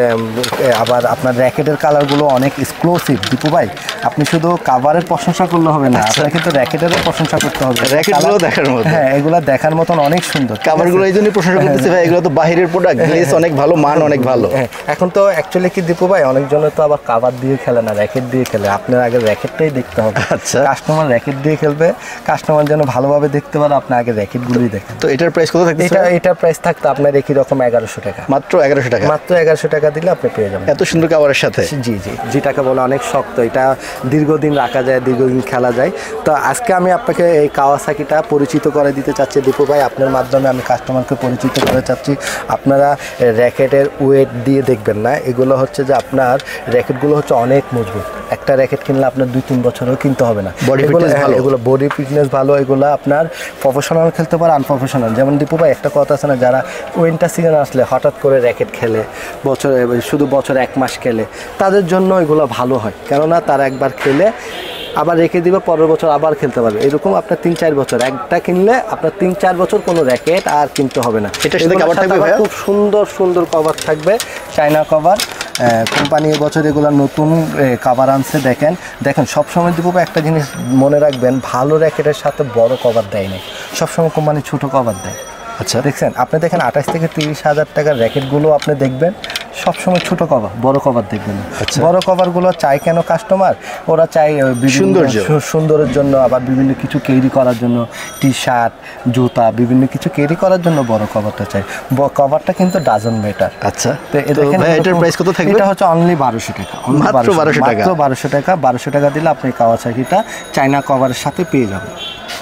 আবার আপনার র্যাকেটের কালারগুলো অনেক এক্সক্লুসিভ দীপু ভাই। আপনি শুধু কাভারের প্রশংসা করলে হবে না, আপনাকে কিন্তু র্যাকেটেরও প্রশংসা করতে হবে। র্যাকেটগুলো দেখার মতো, হ্যাঁ এগুলো দেখার মতন অনেক সুন্দর। কাভারগুলো এই জন্যই প্রশংসা করতেছি ভাই, এগুলো তো বাহিরের প্রোডাক্ট, গ্লেজ অনেক ভালো, মান অনেক ভালো। এখন তো অ্যাকচুয়ালি কি দীপু ভাই, অনেকজনে তো আবার কাভার দিয়ে খেলে না, র্যাকেট দিয়ে খেলে। আপনার আগে র্যাকেটটাই দেখতে হবে। আচ্ছা, কাস্টমার র্যাকেট দিয়ে খেলবে, কাস্টমার যেন ভালোভাবে দেখতে পারে, আপনি আগে র্যাকেটগুলোই দেখেন। তো এটার প্রাইস কত থাকবে? এটা এটার প্রাইস থাকতো আপনার একই রকম এগারোশো টাকা, মাত্র এগারোশো টাকা। মাত্র এগারোশো টাকা দিলে আপনি পেয়ে যাবেন এত সুন্দর কাভারের সাথে। জি জি, যেটাকে বলে অনেক শক্ত, এটা দীর্ঘদিন রাখা যায়, দীর্ঘদিন খেলা যায়। তো আজকে আমি আপনাকে এই কাওয়াসাকিটা পরিচিত করে দিতে চাচ্ছি দীপু ভাই, আপনার মাধ্যমে আমি কাস্টমারকে পরিচিত করে চাচ্ছি। আপনারা র্যাকেটের ওয়েট দিয়ে দেখবেন না, এগুলো হচ্ছে যে আপনার র্যাকেটগুলো হচ্ছে অনেক মজবুত। একটা র্যাকেট কিনলে আপনার দুই তিন বছরও কিনতে হবে না। বডি ফিটনেস ভালো, এগুলো বডি ফিটনেস ভালো, এগুলো আপনার প্রফেশনাল খেলতে পারে, আনপ্রফেশনাল। যেমন দীপু ভাই একটা কথা আছে না, যারা উইন্টার সিজন আসলে হঠাৎ করে র্যাকেট খেলে, বছরে শুধু বছর এক মাস খেলে, তাদের জন্য এগুলো ভালো হয়। কেননা তারা একবার খেলে আবার রেখে দিবে, পরের বছর আবার খেলতে পারবে। এরকম আপনার তিন চার বছর, একটা কিনলে আপনার তিন চার বছর কোনো র্যাকেট আর কিনতে হবে না। এটার সাথে কভার থাকবে, খুব সুন্দর সুন্দর কভার থাকবে, চায়না কভার। কোম্পানি এবছর এগুলো নতুন কভার আনছে। দেখেন দেখেন সবসময় দিব একটা জিনিস মনে রাখবেন, ভালো র্যাকেটের সাথে বড় কভার দেয় না, সবসময় কোম্পানি ছোটো কভার দেয়। আচ্ছা, দেখছেন আপনি দেখেন আঠাশ থেকে তিরিশ হাজার টাকার র্যাকেটগুলো আপনি দেখবেন সবসময় ছোটো কভার, বড় কভার দেখবেন। বড় কভারগুলো চায় কেন কাস্টমার, ওরা চায় সৌন্দর্য, সুন্দরের জন্য, আবার বিভিন্ন কিছু ক্যারি করার জন্য, টি শার্ট জুতা বিভিন্ন কিছু ক্যারি করার জন্য বড় কভারটা চাই। কভারটা কিন্তু ডাজন ম্যাটার। আচ্ছা, তো এটার প্রাইস কত থাকবে? এটা হচ্ছে অনলি বারোশো টাকা, মাত্র বারোশো টাকা, মাত্র বারোশো টাকা। বারোশো টাকা দিলে আপনি কাওয়াসাকিটা চায়না কভারের সাথে পেয়ে যাবেন।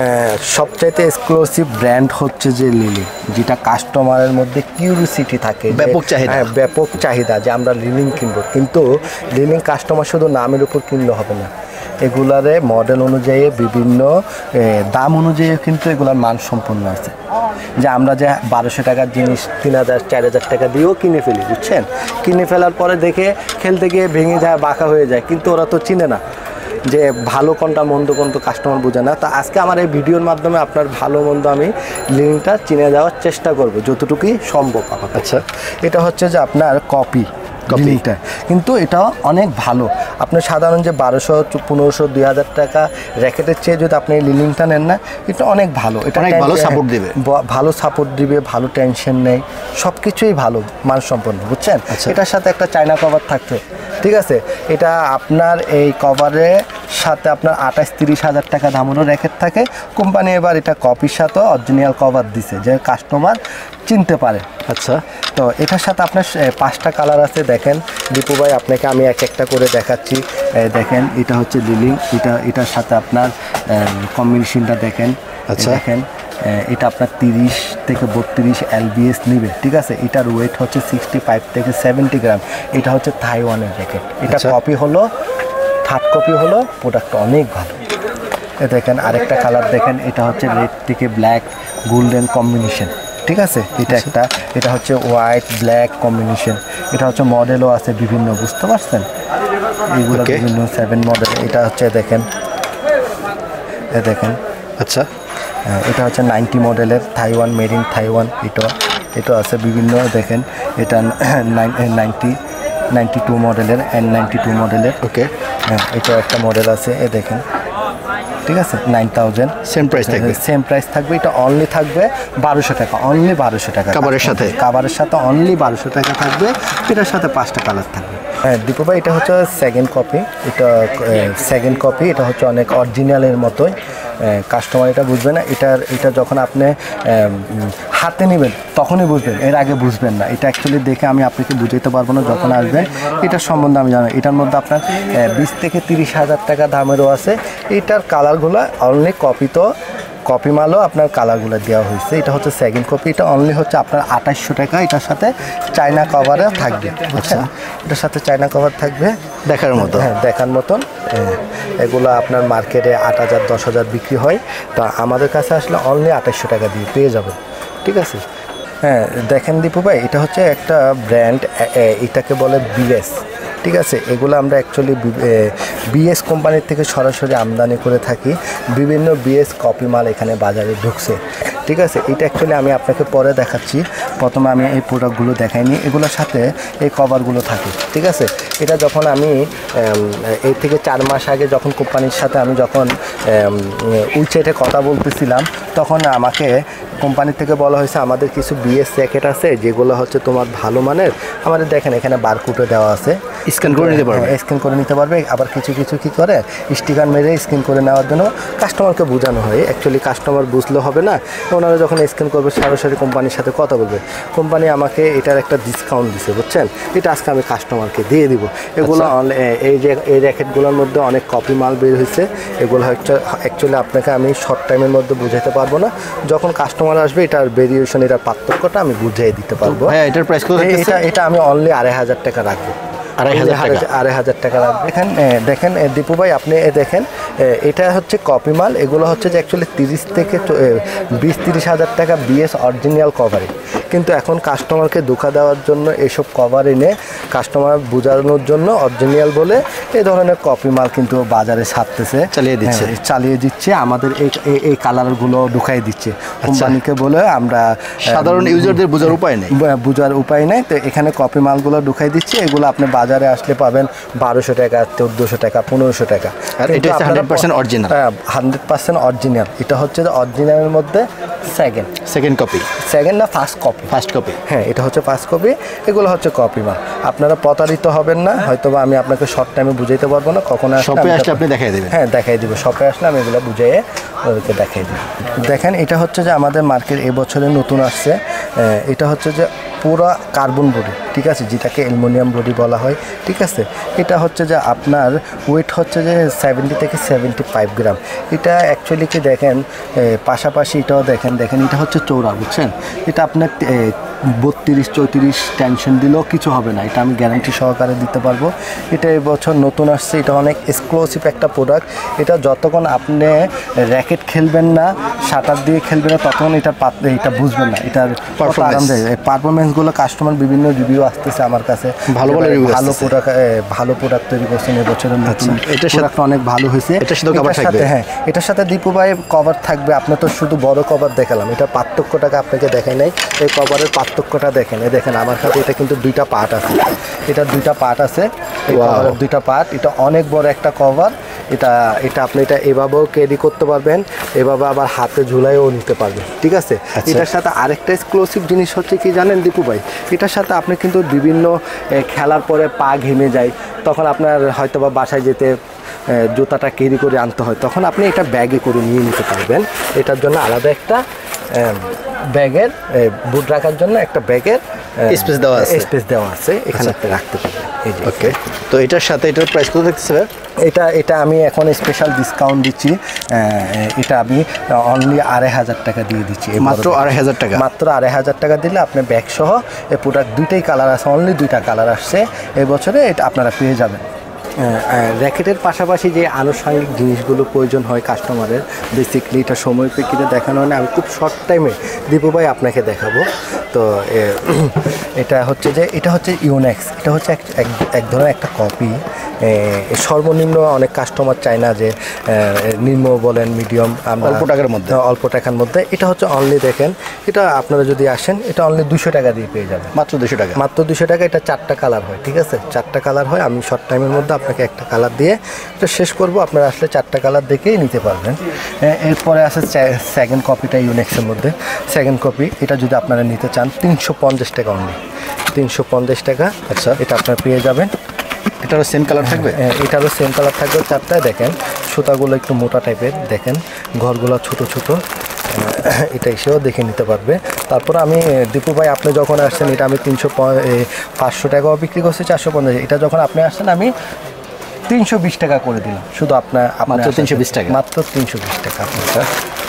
সবচাইতে এক্সক্লুসিভ ব্র্যান্ড হচ্ছে যে লিলি, যেটা কাস্টমারের মধ্যে কিউরিসিটি থাকে, ব্যাপক চাহিদা, হ্যাঁ ব্যাপক চাহিদা যে আমরা লিলিং কিনবো। কিন্তু লিলিং কাস্টমার শুধু নামের উপর কিনলে হবে না, এগুলারে মডেল অনুযায়ী বিভিন্ন দাম অনুযায়ী কিন্তু এগুলার মান সম্পন্ন আছে। যে আমরা যে বারোশো টাকার জিনিস তিন হাজার চার হাজার টাকা দিয়েও কিনে ফেলি, বুঝছেন? কিনে ফেলার পরে দেখে খেলতে গিয়ে ভেঙে যায়, বাঁকা হয়ে যায়, কিন্তু ওরা তো চিনে না যে ভালো কোনটা মন্দ কোনটা, কাস্টমার বোঝে না। তা আজকে আমার এই ভিডিওর মাধ্যমে আপনার ভালো মন্দ আমি লিঙ্কটা চিনে দেওয়ার চেষ্টা করব যতটুকুই সম্ভব আমার। আচ্ছা, এটা হচ্ছে যে আপনার কপি লিঙ্কটা, কিন্তু এটা অনেক ভালো। আপনি সাধারণ যে বারোশো পনেরোশো দুই হাজার টাকা র্যাকেটের চেয়ে যদি আপনি এই লিলিংটা নেন না, এটা অনেক ভালো, এটা অনেক ভালো সাপোর্ট দিবে, ভালো সাপোর্ট দিবে, ভালো টেনশন নেই, সব কিছুই ভালো মানসম্পন্ন, বুঝছেন? এটার সাথে একটা চায়না কভার থাকবে, ঠিক আছে? এটা আপনার এই কভারে সাথে আপনার আঠাশ তিরিশ হাজার টাকা দামেরও র্যাকেট থাকে। কোম্পানি এবার এটা কপির সাথে অরিজিনাল কভার দিছে যে কাস্টমার চিনতে পারে। আচ্ছা, তো এটার সাথে আপনার পাঁচটা কালার আছে। দেখেন দীপু ভাই, আপনাকে আমি এক একটা করে দেখাচ্ছি। দেখেন এটা হচ্ছে লিলিং, এটা এটার সাথে আপনার কম্বিনেশনটা দেখেন। আচ্ছা, দেখেন এটা আপনার তিরিশ থেকে বত্রিশ এলবিএস নিবে, ঠিক আছে। এটার ওয়েট হচ্ছে সিক্সটি ফাইভ থেকে সেভেন্টি গ্রাম। এটা হচ্ছে তাইওয়ানের র্যাকেট। এটা কপি হলো, থার্ড কপি হলো, প্রোডাক্টটা অনেক ভালো। এ দেখেন আরেকটা কালার দেখেন, এটা হচ্ছে রেড থেকে ব্ল্যাক গোল্ডেন কম্বিনেশন, ঠিক আছে। এটা একটা, এটা হচ্ছে হোয়াইট ব্ল্যাক কম্বিনেশন। এটা হচ্ছে মডেলও আছে বিভিন্ন, বুঝতে পারছেন, এইগুলো বিভিন্ন সেভেন মডেল। এটা হচ্ছে দেখেন, এ দেখেন, আচ্ছা, এটা হচ্ছে নাইনটি মডেলের তাইওয়ান, মেড ইন তাইওয়ান। এটা এটা আছে বিভিন্ন, দেখেন এটা নাইনটি নাইনটি টু মডেলের, এন নাইনটি টু মডেলের। ওকে, হ্যাঁ, এটা একটা মডেল আছে, এ দেখেন, ঠিক আছে। নাইন থাউজেন্ড সেম প্রাইস থাকবে, সেম প্রাইস থাকবে। এটা অনলি থাকবে বারোশো টাকা, অনলি বারোশো টাকা কাভারের সাথে, কাভারের সাথে অনলি বারোশো টাকা থাকবে। এটার সাথে পাঁচটা কালার থাকবে। হ্যাঁ দীপু ভাই, এটা হচ্ছে সেকেন্ড কপি। এটা সেকেন্ড কপি, এটা হচ্ছে অনেক অরিজিনালের মতোই। কাস্টমার এটা বুঝবে না। এটার এটা যখন আপনি হাতে নেবেন তখনই বুঝবেন, এর আগে বুঝবেন না। এটা অ্যাকচুয়ালি দেখে আমি আপনাকে বুঝাইতে পারবো না। যখন আসবেন এটার সম্বন্ধে আমি জানি। এটার মধ্যে আপনার বিশ থেকে তিরিশ হাজার টাকা দামেরও আছে। এটার কালারগুলো অনলি কপি, তো কপি মালও আপনার কালারগুলো দেওয়া হয়েছে। এটা হচ্ছে সেকেন্ড কপি। এটা অনলি হচ্ছে আপনার আঠাশশো টাকা। এটার সাথে চায়না কভারও থাকবে। আচ্ছা, এটার সাথে চায়না কভার থাকবে, দেখার মতো। হ্যাঁ, দেখার মতন। এগুলো আপনার মার্কেটে আট হাজার দশ হাজার বিক্রি হয়। তা আমাদের কাছে আসলে অনলি আঠাশশো টাকা দিয়ে পেয়ে যাবেন, ঠিক আছে। হ্যাঁ দেখেন দীপু ভাই, এটা হচ্ছে একটা ব্র্যান্ড, এটাকে বলে বিএস, ঠিক আছে। এগুলো আমরা অ্যাকচুয়ালি বিএস কোম্পানির থেকে সরাসরি আমদানি করে থাকি। বিভিন্ন বিএস কপি মাল এখানে বাজারে ঢুকছে, ঠিক আছে। এটা অ্যাকচুয়ালি আমি আপনাকে পরে দেখাচ্ছি। প্রথমে আমি এই প্রোডাক্টগুলো দেখাইনি। এগুলোর সাথে এই কভারগুলো থাকে, ঠিক আছে। এটা যখন আমি এই থেকে চার মাস আগে যখন কোম্পানির সাথে আমি যখন উইচেটে কথা বলতেছিলাম, তখন আমাকে কোম্পানি থেকে বলা হয়েছে আমাদের কিছু বিএস জ্যাকেট আছে যেগুলো হচ্ছে তোমার ভালো মানের। আমাদের দেখেন এখানে বারকোডে দেওয়া আছে, স্ক্যান করে নিতে পারবে, স্ক্যান করে নিতে পারবে। আবার কিছু কিছু কি করে স্টিকার মেরে স্ক্যান করে নেওয়ার জন্য কাস্টমারকে বোঝানো হয়। অ্যাকচুয়ালি কাস্টমার বুঝলে হবে না, ওনারা যখন স্ক্যান করবে সরাসরি কোম্পানির সাথে কথা বলবে। কোম্পানি আমাকে এটার একটা ডিসকাউন্ট দিছে, বুঝছেন। এটা আজকে আমি কাস্টমারকে দিয়ে দিব। এগুলো এই যে এই র্যাকেটগুলোর মধ্যে অনেক কপি মাল বের হয়েছে। এগুলো হচ্ছে অ্যাকচুয়ালি আপনাকে আমি শর্ট টাইমের মধ্যে বুঝাতে পারবো না। যখন কাস্টমার আসবে এটার ভেরিয়েশন, এটার পার্থক্যটা আমি বুঝিয়ে দিতে পারবো। হ্যাঁ, এটার প্রাইস কত? এটা এটা আমি অনলি আড়াই হাজার টাকা রাখবো। আড়াই হাজার টাকা আড়াই হাজার টাকা রাখবো। এখানে দেখেন দীপু ভাই, আপনি দেখেন এটা হচ্ছে কপি মাল। এগুলো হচ্ছে যে অ্যাকচুয়ালি তিরিশ থেকে বিশ তিরিশ হাজার টাকা বিএস অরিজিনাল কভারে। কিন্তু এখন কাস্টমারকে ধোঁকা দেওয়ার জন্য এসব কভার এনে কাস্টমার বোঝানোর জন্য অরিজিনাল বলে এই ধরনের কপি মাল কিন্তু বাজারে ছাড়তেছে, চালিয়ে দিচ্ছে চালিয়ে দিচ্ছে আমাদের এই এই কালারগুলো ঢুকাই দিচ্ছে কোম্পানিকে বলে। আমরা সাধারণ ইউজারদের বোঝার উপায় নেই, বোঝার উপায় নেই। তো এখানে কপি মালগুলো ঢুকাই দিচ্ছে। এগুলো আপনি বাজারে আসলে পাবেন বারোশো টাকা, চোদ্দোশো টাকা, পনেরোশো টাকা। আর এটা হচ্ছে হান্ড্রেড পার্সেন্ট অরিজিনাল। হ্যাঁ, হান্ড্রেড পার্সেন্ট অরিজিনাল। এটা হচ্ছে যে অরিজিনালের মধ্যে সেকেন্ড সেকেন্ড কপি, সেকেন্ড না ফার্স্ট কপি, ফার্স্ট কপি। হ্যাঁ, এটা হচ্ছে ফার্স্ট কপি। এগুলো হচ্ছে কপি মাল। আপনারা প্রতারিত হবেন না। হয়তো বা আমি আপনাকে শর্ট টাইমে বুঝাইতে পারবো না। কখন শপে আসলে আপনি দেখাই দেবেন? হ্যাঁ, দেখাই দিব। শপে আসলে আমি এগুলো বুঝিয়ে ওদেরকে দেখাই দিব। দেখেন এটা হচ্ছে যে আমাদের মার্কেট এবছরে নতুন আসছে। এটা হচ্ছে যে পুরো কার্বন বডি, ঠিক আছে, যেটাকে অ্যালুমিনিয়াম বডি বলা হয়, ঠিক আছে। এটা হচ্ছে যে আপনার ওয়েট হচ্ছে যে সেভেন্টি থেকে সেভেন্টি ফাইভ গ্রাম। এটা অ্যাকচুয়ালি কি দেখেন, পাশাপাশি এটাও দেখেন, দেখেন এটা হচ্ছে চৌড়া, বুঝছেন। এটা আপনার বত্রিশ চৌত্রিশ টেনশন দিলেও কিছু হবে না। এটা আমি গ্যারান্টি সহকারে দিতে পারবো। এটা এবছর নতুন আসছে। এটা অনেক এক্সক্লুসিভ একটা প্রোডাক্ট। এটা যতক্ষণ আপনি র্যাকেট খেলবেন না, শাটার দিয়ে খেলবেন না, ততক্ষণ এটা এটা বুঝবেন না এটার আরামদায়ক পারফরমেন্সগুলো। কাস্টমার বিভিন্ন রিভিউ আসতেছে আমার কাছে, ভালো ভালো রিভিউ, ভালো প্রোডাক্ট, ভালো প্রোডাক্ট তৈরি করছেন এবছরের নতুন। এটা প্রোডাক্ট অনেক ভালো হয়েছে। এটার সাথে কভার থাকবে, হ্যাঁ, এটার সাথে দীপু ভাই কভার থাকবে। আপনার তো শুধু বড় কভার দেখালাম, এটা পার্থক্যটাকে আপনাকে দেখাই নাই। এই কভারের পার্থক্যটা দেখেন। এই দেখেন আমার কাছে এটা কিন্তু দুইটা পার্ট আছে। এটা দুইটা পার্ট আছে, এই কভারের দুইটা পার্ট। এটা অনেক বড় একটা কভার। এটা এটা আপনি এটা এভাবেও ক্যারি করতে পারবেন, এভাবে আবার হাতে ঝুলাইও নিতে পারবেন, ঠিক আছে। এটার সাথে আরেকটা এক্সক্লুসিভ জিনিস হচ্ছে কি জানেন দীপু ভাই, এটার সাথে আপনি কিন্তু বিভিন্ন খেলার পরে পা ঘেমে যায়, তখন আপনার হয়তো বা বাসায় যেতে জুতাটা ক্যারি করে আনতে হয়, তখন আপনি এটা ব্যাগে করে নিয়ে নিতে পারবেন। এটার জন্য আলাদা একটা ব্যাগের বুট রাখার জন্য একটা ব্যাগের স্পেস দেওয়া আছে স্পেস দেওয়া আছে এখানে আপনি রাখতে পারবেন। এই যে ওকে, তো এটার সাথে এটার প্রাইস কত থাকতেছে ভাই? এটা এটা আমি এখন স্পেশাল ডিসকাউন্ট দিচ্ছি, এটা আমি অনলি আড়াই হাজার টাকা দিয়ে দিচ্ছি। মাত্র আড়াই হাজার টাকা? মাত্র আড়াই হাজার টাকা দিলে আপনি ব্যাগ সহ এই প্রোডাক্ট দুইটাই কালার আছে, অনলি দুইটা কালার আসছে এই বছরে, এটা আপনারা পেয়ে যাবেন। র্যাকেটের পাশাপাশি যে আনুষঙ্গিক জিনিসগুলো প্রয়োজন হয় কাস্টমারের, বেসিকলি এটা সময় প্রেক্ষিতে দেখানো হয় না, আমি খুব শর্ট টাইমে দীপু ভাই আপনাকে দেখাবো। তো এটা হচ্ছে যে এটা হচ্ছে ইউনেক্স, এটা হচ্ছে এক এক ধরনের একটা কপি। সর্বনিম্ন অনেক কাস্টমার চায় না যে নিম্ন বলেন মিডিয়াম, আমরা অল্প টাকার মধ্যে অল্প টাকার মধ্যে এটা হচ্ছে অনলি দেখেন, এটা আপনারা যদি আসেন এটা অনলি দুশো টাকা দিয়ে পেয়ে যাবেন। মাত্র দুশো টাকা? মাত্র দুশো টাকা। এটা চারটা কালার হয়, ঠিক আছে, চারটা কালার হয়। আমি শর্ট টাইমের মধ্যে আপনাকে একটা কালার দিয়ে এটা শেষ করব, আপনারা আসলে চারটা কালার দেখেই নিতে পারবেন। এরপরে আছে সেকেন্ড কপিটা ইউনেক্সের মধ্যে, সেকেন্ড কপি এটা যদি আপনারা নিতে চান তিনশো পঞ্চাশ টাকা অনলি, তিনশো পঞ্চাশ টাকা। আচ্ছা, এটা আপনারা পেয়ে যাবেন। এটারও সেম কালার থাকবে? এটারও সেম কালার থাকবে চারটায়। দেখেন সুতাগুলো একটু মোটা টাইপের, দেখেন ঘরগুলো ছোট ছোট, এটা এসেও দেখে নিতে পারবে। তারপর আমি দীপু ভাই আপনি যখন আসছেন এটা আমি তিনশো পাঁচশো টাকাও বিক্রি করছি, চারশো পঞ্চাশ। এটা যখন আপনি আসছেন আমি তিনশো বিশ টাকা করে দিলাম, শুধু আপনার মাত্র তিনশো বিশ টাকা? মাত্র তিনশো বিশ টাকা আপনার।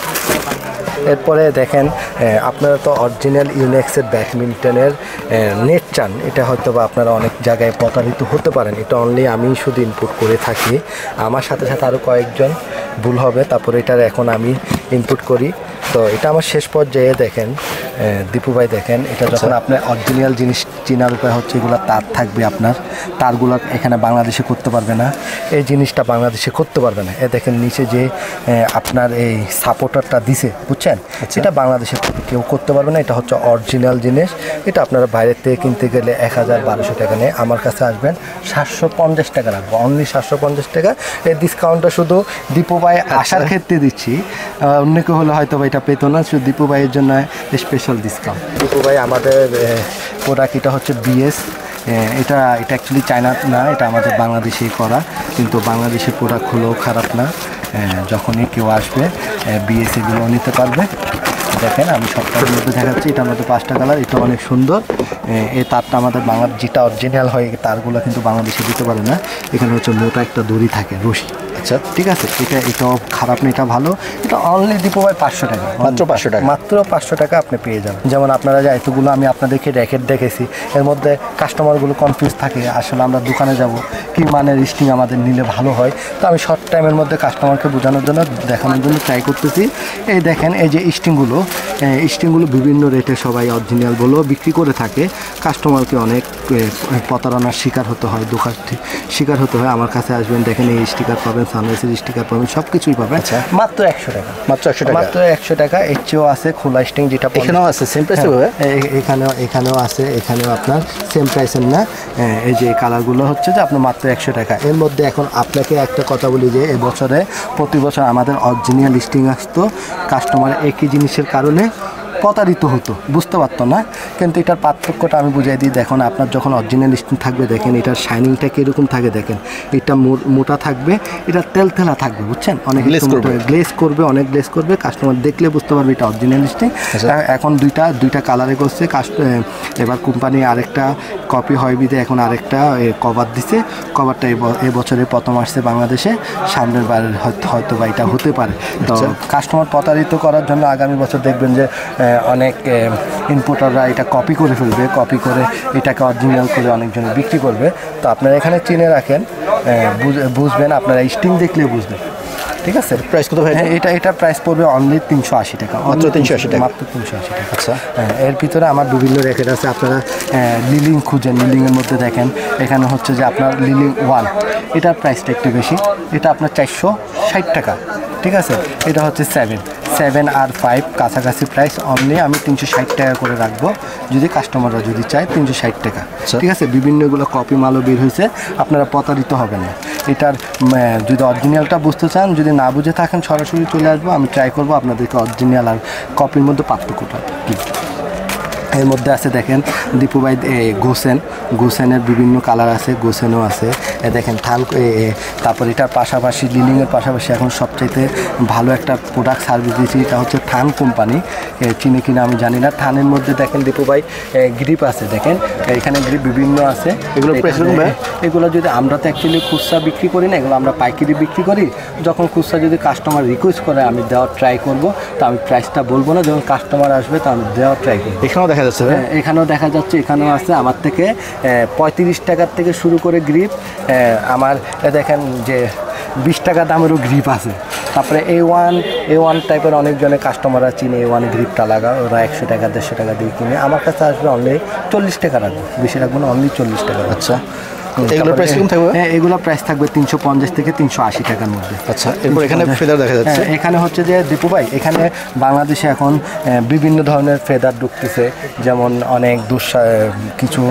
এরপরে দেখেন আপনারা তো অরিজিনাল ইউনেক্সের ব্যাডমিন্টনের নেট চান, এটা হয়তো বা আপনারা অনেক জায়গায় প্রতারিত হতে পারেন, এটা অনলি আমি শুধু ইনপুট করে থাকি, আমার সাথে সাথে আরও কয়েকজন ভুল হবে, তারপরে এটার এখন আমি ইনপুট করি। তো এটা আমার শেষ পর্যায়ে দেখেন দীপু ভাই দেখেন, এটা যখন আপনার অরিজিনাল জিনিস চেনার উপায় হচ্ছে এগুলো তার থাকবে, আপনার তারগুলো এখানে বাংলাদেশে করতে পারবে না, এই জিনিসটা বাংলাদেশে করতে পারবে না। এ দেখেন নিচে যে আপনার এই সাপোর্টারটা দিছে, বুঝছেন, এটা বাংলাদেশে কেউ করতে পারবে না, এটা হচ্ছে অরিজিনাল জিনিস। এটা আপনারা বাইরের থেকে কিনতে গেলে এক হাজার বারোশো টাকা নেয়, আমার কাছে আসবেন সাতশো পঞ্চাশ টাকা রাখবো, অনলি সাতশো পঞ্চাশ টাকা। এই ডিসকাউন্টটা শুধু দীপু ভাই আসার ক্ষেত্রে দিচ্ছি, অন্য কেউ হলে হয়তো বা এটা পেতো না, শুধু দীপু ভাইয়ের জন্য স্পেশাল ডিসকাউন্ট। দীপু ভাই আমাদের প্রোডাক্ট এটা হচ্ছে বিএস, এটা এটা অ্যাকচুয়ালি চায়না না, এটা আমাদের বাংলাদেশেই করা, কিন্তু বাংলাদেশের প্রোডাক্ট হলেও খারাপ না, যখনই কেউ আসবে বিএস এগুলো নিতে পারবে। দেখেন আমি সপ্তাহের মধ্যে দেখাচ্ছি, এটা আমাদের পাঁচটা কালার, এটা অনেক সুন্দর। এই তারটা আমাদের বাংলা যেটা অরিজিনাল হয় তারগুলো কিন্তু বাংলাদেশে দিতে পারে না, এখানে হচ্ছে মোটা একটা দড়ি থাকে, রশি। আচ্ছা ঠিক আছে, এটা এটাও খারাপ না, এটা ভালো। এটা অনলি দীপু ভাই পাঁচশো টাকা, মাত্র পাঁচশো টাকা, মাত্র পাঁচশো টাকা আপনি পেয়ে যাবেন। যেমন আপনারা যে এতগুলো আমি আপনাদেরকে র্যাকেট দেখেছি, এর মধ্যে কাস্টমারগুলো কনফিউজ থাকে, আসলে আমরা দোকানে যাব কি মানের স্টিং আমাদের নিলে ভালো হয়। তো আমি শর্ট টাইমের মধ্যে কাস্টমারকে বোঝানোর জন্য দেখানোর জন্য ট্রাই করতেছি। এই দেখেন এই যে স্টিংগুলো, স্টিংগুলো বিভিন্ন রেটে সবাই অরিজিনাল বলেও বিক্রি করে থাকে, কাস্টমারকে অনেক প্রতারণার শিকার হতে হয়, দোকান শিকার হতে হয়। আমার কাছে আসবেন, দেখেন এই স্টিকার পাবেন, সানরাইজের স্টিকার পাবেন, সব কিছুই পাবেন। আচ্ছা, মাত্র একশো টাকা, মাত্র একশো টাকা, মাত্র একশো টাকা। এর চেয়েও আছে খোলা স্টিং, যেটা এখানেও আছে সেম প্রাইসে, এখানেও এখানেও আছে, এখানেও আপনার সেম প্রাইসের না। এই যে কালারগুলো হচ্ছে যে আপনার মাত্র একশো টাকা। এর মধ্যে এখন আপনাকে একটা কথা বলি যে এবছরে প্রতি বছর আমাদের অরিজিনাল স্টিং আসতো, কাস্টমার একই জিনিসের কারণে প্রতারিত হতো, বুঝতে পারতো না, কিন্তু এটার পার্থক্যটা আমি বুঝাই দিই। দেখুন আপনার যখন অরিজিনাল স্টিং থাকবে, দেখেন এটার শাইনিংটা কীরকম থাকে, দেখেন এটা মোটা থাকবে, এটা তেলতেলা থাকবে, বুঝছেন, অনেক গ্লেজ করবে, অনেক গ্লেজ করবে, কাস্টমার দেখলে বুঝতে পারবে এটা অরিজিনাল স্টিং। এখন দুইটা দুইটা কালারে করছে, এবার কোম্পানি আরেকটা কপি হয় বিধে এখন আরেকটা কভার দিছে, কভারটা এই বছরে প্রথম আসছে বাংলাদেশে, সামনের বার হয়তো বা এটা হতে পারে। তো কাস্টমার প্রতারিত করার জন্য আগামী বছর দেখবেন যে অনেক ইম্পোর্টাররা এটা কপি করে ফেলবে, কপি করে এটাকে অরিজিনাল করে অনেকজনে বিক্রি করবে। তো আপনারা এখানে চিনে রাখেন, বুঝবেন, আপনারা স্টিং দেখলে বুঝবেন, ঠিক আছে। প্রাইস কত ভাই? এটা এটা প্রাইস পড়বে অনলি তিনশো আশি টাকা, মাত্র তিনশো আশি টাকা, মাত্র তিনশো আশি টাকা। আচ্ছা, এর ভিতরে আমার বিভিন্ন র্যাকেট আছে, আপনারা লিলিং খুঁজেন, লিলিংয়ের মধ্যে দেখেন এখানে হচ্ছে যে আপনার লিলিং ওয়ান, এটার প্রাইসটা একটু বেশি, এটা আপনার চারশো ষাট টাকা, ঠিক আছে। এটা হচ্ছে সেভেন সেভেন আর ফাইভ কাছাকাছি প্রাইস, অনলি আমি তিনশো ষাট টাকা করে রাখবো, যদি কাস্টমাররা যদি চায় তিনশো ষাট টাকা, ঠিক আছে। বিভিন্নগুলো কপি মালও বের হয়েছে, আপনারা প্রতারিত হবেন না। এটার যদি অরিজিনালটা বুঝতে চান, যদি না বুঝে থাকেন সরাসরি চলে আসবো, আমি ট্রাই করবো আপনাদেরকে অরিজিনাল আর কপির মধ্যে পার্থক্যটা। এর মধ্যে আছে দেখেন দীপু ভাই গোসেন, গোসেনের বিভিন্ন কালার আছে, গোসেনও আছে। এ দেখেন থান, তারপর এটার পাশাপাশি লিলিংয়ের পাশাপাশি এখন সবচাইতে ভালো একটা প্রোডাক্ট সার্ভিস দিচ্ছি, এটা হচ্ছে থান কোম্পানি, চিনি কিনা আমি জানি না। থানের মধ্যে দেখেন দীপু ভাই গ্রিপ আছে, দেখেন এখানে গ্রিপ বিভিন্ন আছে। এগুলো এগুলো যদি আমরা তো অ্যাকচুয়ালি খুচরা বিক্রি করি না, এগুলো আমরা পাইকারি বিক্রি করি। যখন খুচরা যদি কাস্টমার রিকোয়েস্ট করে আমি দেওয়ার ট্রাই করব, তো আমি প্রাইসটা বলবো না, যখন কাস্টমার আসবে তো আমি দেওয়ার ট্রাই করবো। এখানেও দেখা যাচ্ছে, এখানেও দেখা যাচ্ছে, এখানেও আছে আমার থেকে পঁয়ত্রিশ টাকার থেকে শুরু করে গ্রিপ, আমার দেখেন যে বিশ টাকা দামেরও গ্রিপ আছে। তারপরে এ ওয়ান এ ওয়ান টাইপের অনেকজনের কাস্টমাররা চিনে, এ ওয়ান গ্রিপটা লাগা, ওরা একশো টাকা দেড়শো টাকা দিয়ে কিনে, আমার কাছে আসবে অনলি চল্লিশ টাকা রাখবো, বেশি রাখবো না, অনলি চল্লিশ টাকা। আচ্ছা, এগুলোর প্রাইস কেমন থাকবে? হ্যাঁ, এগুলোর প্রাইস থাকবে তিনশো পঞ্চাশ থেকে তিনশো আশি টাকার মধ্যে। আচ্ছা, এরপর এখানে ফেদার দেখা যাচ্ছে। এখানে হচ্ছে যে দীপু ভাই, এখানে বাংলাদেশে এখন বিভিন্ন ধরনের ফেদার ঢুকতেছে, যেমন অনেক দুঃসা কিছু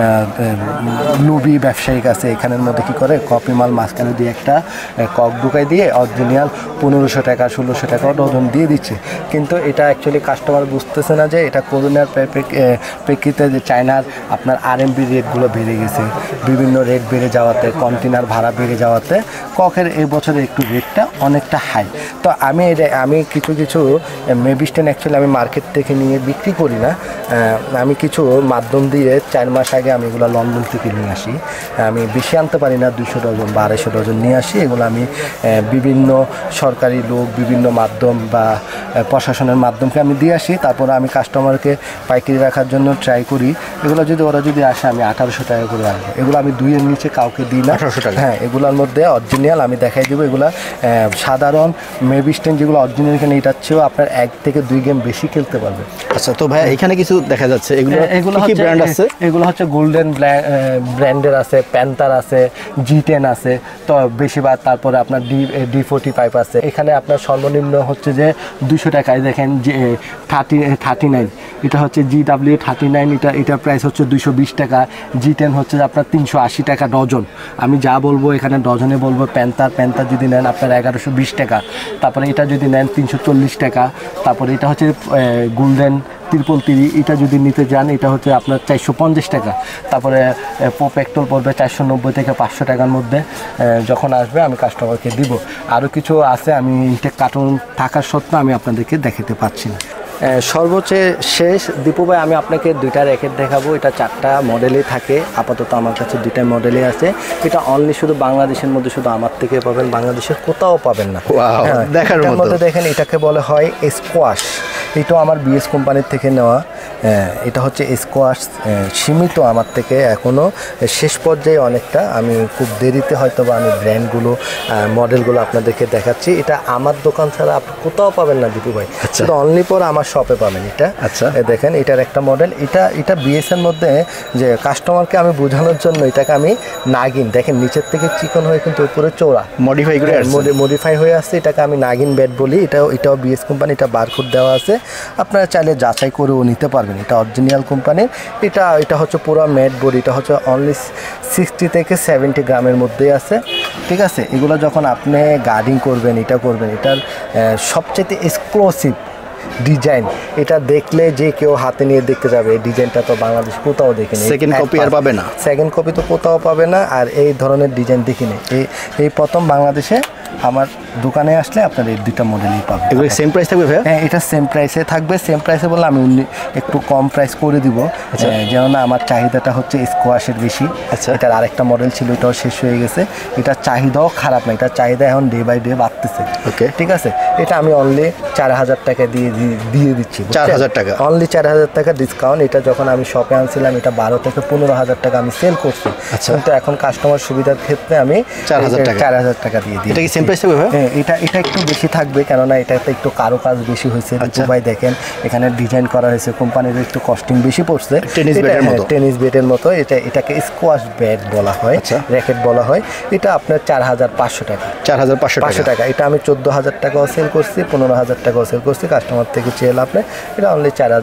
লুবি ব্যবসায়িক আছে, এখানের মধ্যে কি করে কপি মাল মাঝখানে দিয়ে একটা কক ঢুকাই দিয়ে অরিজিনাল পনেরোশো টাকা ষোলোশো টাকা ডজন দিয়ে দিচ্ছে। কিন্তু এটা অ্যাকচুয়ালি কাস্টমার বুঝতেছে না যে এটা করোনার প্রেক্ষিতে যে চায়নার আপনার আর এম বি রেটগুলো বেড়ে গেছে, বিভিন্ন রেট বেড়ে যাওয়াতে, কন্টেনার ভাড়া বেড়ে যাওয়াতে ককের এই বছরে একটু রেটটা অনেকটা হাই। তো আমি আমি কিছু কিছু মেবিস্টেন অ্যাকচুয়ালি আমি মার্কেট থেকে নিয়ে বিক্রি করি না, আমি কিছু মাধ্যম দিয়ে চার মাস আগে আমি এগুলো লন্ডন থেকে নিয়ে আসি। আমি বেশি আনতে পারি না, দুশো ডজন বা আড়াইশো ডজন নিয়ে আসি। এগুলো আমি বিভিন্ন সরকারি লোক, বিভিন্ন মাধ্যম বা প্রশাসনের মাধ্যমকে আমি দিয়ে আসি, তারপরে আমি কাস্টমারকে পাইকারি রাখার জন্য ট্রাই করি। এগুলো যদি ওরা যদি আসে আমি আঠারোশো টাকা করে রাখবো। এগুলো আমি দুইয়ের নিচে কাউকে দিই না। আঠারোশো টাকা? হ্যাঁ, এগুলোর মধ্যে অরিজিনাল আমি দেখাই দেবো। এগুলো সাধারণ মেবিস্টেন যেগুলো অরিজিনাল, এখানে এটার চেয়েও আপনার এক থেকে দুই গেম বেশি খেলতে পারবে। আচ্ছা, তো ভাই এখানে কিছু দেখা যাচ্ছে, এগুলো এগুলো কি ব্র্যান্ড আছে? এগুলো হচ্ছে গোল্ডেন ব্র্যান্ডের আছে, প্যান্থার আছে, জি টেন আছে, তো বেশিরভাগ। তারপরে আপনার ডি ডি ফোর্টি ফাইভ আছে। এখানে আপনার সর্বনিম্ন হচ্ছে যে দুশো টাকায় দেখেন যে থার্টি থার্টি নাইন এটা হচ্ছে জি ডাব্লিউ থার্টি নাইন, এটা এটার প্রাইস হচ্ছে দুশো বিশ টাকা। জি টেন হচ্ছে আপনার তিনশো আশি টাকা ডজন। আমি যা বলবো এখানে ডজনে বলবো। প্যান্থার প্যান্থার যদি নেন আপনার এগারোশো বিশ টাকা। তারপরে এটা যদি নেন তিনশো চল্লিশ টাকা। তারপরে এটা হচ্ছে গোল্ডেন ত্রিপল তিরি, এটা যদি নিতে যান এটা হচ্ছে আপনার চারশো পঞ্চাশ টাকা। তারপরে পেট্রোল পড়বে চারশো নব্বই থেকে পাঁচশো টাকার মধ্যে। যখন আসবে আমি কাস্টমারকে দিব। আরও কিছু আছে, আমি ইনটেক কার্টুন থাকার সত্ত্বেও আমি আপনাদেরকে দেখাতে পাচ্ছি না। সর্বোচ্চ শেষ দীপু ভাই, আমি আপনাকে দুইটা র্যাকেট দেখাবো। এটা চারটা মডেলই থাকে, আপাতত আমার কাছে দুইটা মডেলই আছে। এটা অনলি শুধু বাংলাদেশের মধ্যে শুধু আমার থেকে পাবেন, বাংলাদেশের কোথাও পাবেন না। দেখার মধ্যে দেখেন এটাকে বলে হয় স্কোয়াশ, এটাও আমার বিএস কোম্পানির থেকে নেওয়া। এটা হচ্ছে স্কোয়াশ, সীমিত আমার থেকে এখনও শেষ পর্যায়ে অনেকটা। আমি খুব দেরিতে হয়তো বা আমি ব্র্যান্ডগুলো মডেলগুলো আপনাদেরকে দেখাচ্ছি। এটা আমার দোকান ছাড়া আপনি কোথাও পাবেন না দীপু ভাই, শুধু অনলি পর আমার শপে পাবেন এটা। আচ্ছা, দেখেন এটার একটা মডেল। এটা এটা বিএসের মধ্যে যে কাস্টমারকে আমি বোঝানোর জন্য এটাকে আমি নাগিন, দেখেন নিচের থেকে চিকন হয়ে কিন্তু উপরে চৌড়া মডিফাই করে মডিফাই হয়ে আসছে। এটাকে আমি নাগিন ব্যাট বলি। এটাও এটাও বিএস কোম্পানি, এটা বারকোড দেওয়া আছে, আপনারা চাইলে যাচাই করেও নিতে পারবেন। এটা অরিজিনাল কোম্পানির। এটা এটা হচ্ছে পুরো ম্যাট বডি। এটা হচ্ছে অনলি সিক্সটি থেকে সেভেন্টি গ্রামের মধ্যেই আছে, ঠিক আছে। এগুলো যখন আপনি গার্ডিং করবেন, এটা করবেন, এটার সবচেয়ে এক্সক্লুসিভ ডিজাইন। এটা দেখলে যে কেউ হাতে নিয়ে দেখতে যাবে, এই ডিজাইনটা তো বাংলাদেশ কোথাও দেখিনি। সেকেন্ড কপি আর পাবে না, সেকেন্ড কপি তো কোথাও পাবে না। আর এই ধরনের ডিজাইন দেখিনি, এই এই প্রথম বাংলাদেশে আমার দোকানে আসলে আপনার এই দুইটা মডেলই পাবেন। এগুলো সেম প্রাইস থাকবে ভাই? হ্যাঁ, এটা সেম প্রাইসে থাকবে। সেম প্রাইসে বললে আমি একটু কম প্রাইস করে দিব, যেন আমার চাহিদাটা হচ্ছে স্কোয়াশের বেশি। আচ্ছা, এটার আরেকটা মডেল ছিল, এটাও শেষ হয়ে গেছে। এটার চাহিদাও খারাপ না, এটার চাহিদা এখন ডে বাই ডে বাড়তেছে। ওকে, ঠিক আছে। এটা আমি অনলি চার হাজার টাকা দিয়ে দিয়ে দিচ্ছি। চার হাজার টাকা অনলি চার হাজার টাকা ডিসকাউন্ট। এটা যখন আমি শপে আনছিলাম এটা বারো থেকে পনেরো হাজার টাকা আমি সেল করছি। আচ্ছা, কিন্তু এখন কাস্টমার সুবিধার ক্ষেত্রে আমি চার হাজার টাকা চার হাজার টাকা দিয়ে দিই। এটা কি সেম প্রাইস থাকবে ভাই? হ্যাঁ, এটা এটা একটু বেশি থাকবে, কেননা এটাতে একটু কারো কাজ বেশি হয়েছে। আচ্ছা, ভাই দেখেন এখানে ডিজাইন করা হয়েছে, কোম্পানির একটু কস্টিং বেশি পড়ছে। টেনিস ব্যাটের মতো, টেনিস ব্যাটের মতো। এটা এটাকে স্কোয়াশ ব্যাট বলা হয়, র্যাকেট বলা হয়। এটা আপনার চার হাজার পাঁচশো টাকা চার হাজার পাঁচশো পাঁচশো টাকা। এটা আমি চোদ্দো হাজার টাকাও সেল করছি, পনেরো হাজার টাকাও সেল করছি। কাস্টমার থেকে চেয়ে লাভ নেই, এটা অনলি চার হাজার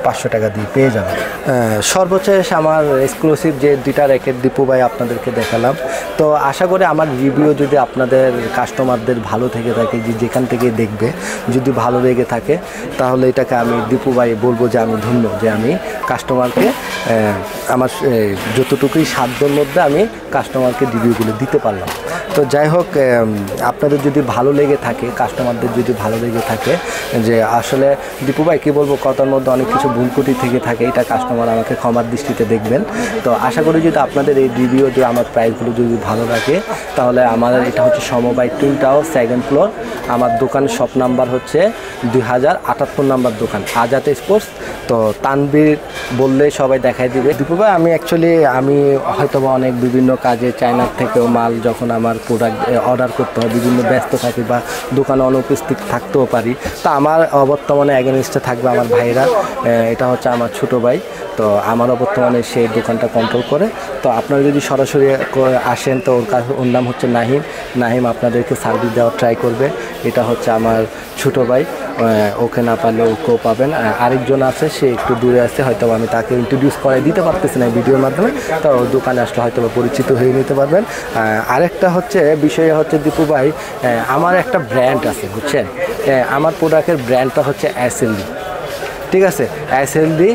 পাঁচশো টাকা দিয়ে পেয়ে যাবেন। সর্বশেষ আমার এক্সক্লুসিভ যে দুইটা র্যাকেট দীপু ভাই আপনাদেরকে দেখালাম। তো আশা করি আমার রিভিউ যদি আপনাদের কাস্টমারদের ভালো থেকে থাকে, যে যেখান থেকে দেখবে যদি ভালো লেগে থাকে, তাহলে এটাকে আমি দীপু ভাই বলবো যে আমি ধন্য যে আমি কাস্টমারকে আমার যতটুকুই সাধ্যের মধ্যে আমি কাস্টমারকে রিভিউগুলো দিতে পারলাম। তো যাই হোক, আপনাদের যদি ভালো লেগে থাকে, কাস্টমারদের যদি ভালো লেগে থাকে যে আসলে দীপু ভাই কী বলবো, কথার মধ্যে অনেক কিছু ভুলকুটি থেকে থাকে, এটা কাস্টমার আমাকে ক্ষমার দৃষ্টিতে দেখবেন। তো আশা করি যদি আপনাদের এই রিভিউ যে আমার প্রাইসগুলো যদি ভালো লাগে, তাহলে আমাদের এটা হচ্ছে সমবায় টুইন টাওয়ার সেকেন্ড ফ্লোর। আমার দোকানের শপ নাম্বার হচ্ছে দুই হাজার আটাত্তর নাম্বার দোকান, আজাদ স্পোর্টস। তো তানবীর বললে সবাই দেখাই দিবে। দীপু ভাই আমি অ্যাকচুয়ালি আমি হয়তো বা অনেক বিভিন্ন কাজে চায়নার থেকেও মাল যখন আমার প্রোডাক্ট অর্ডার করতে হয়, বিভিন্ন ব্যস্ত থাকি বা দোকানে অনুপস্থিত থাকতেও পারি। তো আমার অবর্তমানে এগেনস্টে থাকবে আমার ভাইরা, এটা হচ্ছে আমার ছোট ভাই। তো আমার বর্তমানে সেই দোকানটা কন্ট্রোল করে। তো আপনারা যদি সরাসরি আসেন, তো ওর কাছে ওর নাম হচ্ছে নাহিম। নাহিম আপনাদেরকে সার্ভিস দেওয়ার ট্রাই করবে। এটা হচ্ছে আমার ছোটো ভাই, ওকে না পারলে ওকেও পাবেন। আরেকজন আছে, সে একটু দূরে আছে, হয়তো আমি তাকে ইন্ট্রোডিউস করে দিতে পারতেছি না ভিডিওর মাধ্যমে। তো দোকানে আসলে হয়তো পরিচিত হয়ে নিতে পারবেন। আরেকটা হচ্ছে বিষয় হচ্ছে দীপু ভাই, আমার একটা ব্র্যান্ড আছে বুঝছেন, আমার প্রোডাক্টের ব্র্যান্ডটা হচ্ছে এসএলডি। ঠিক আছে, SLD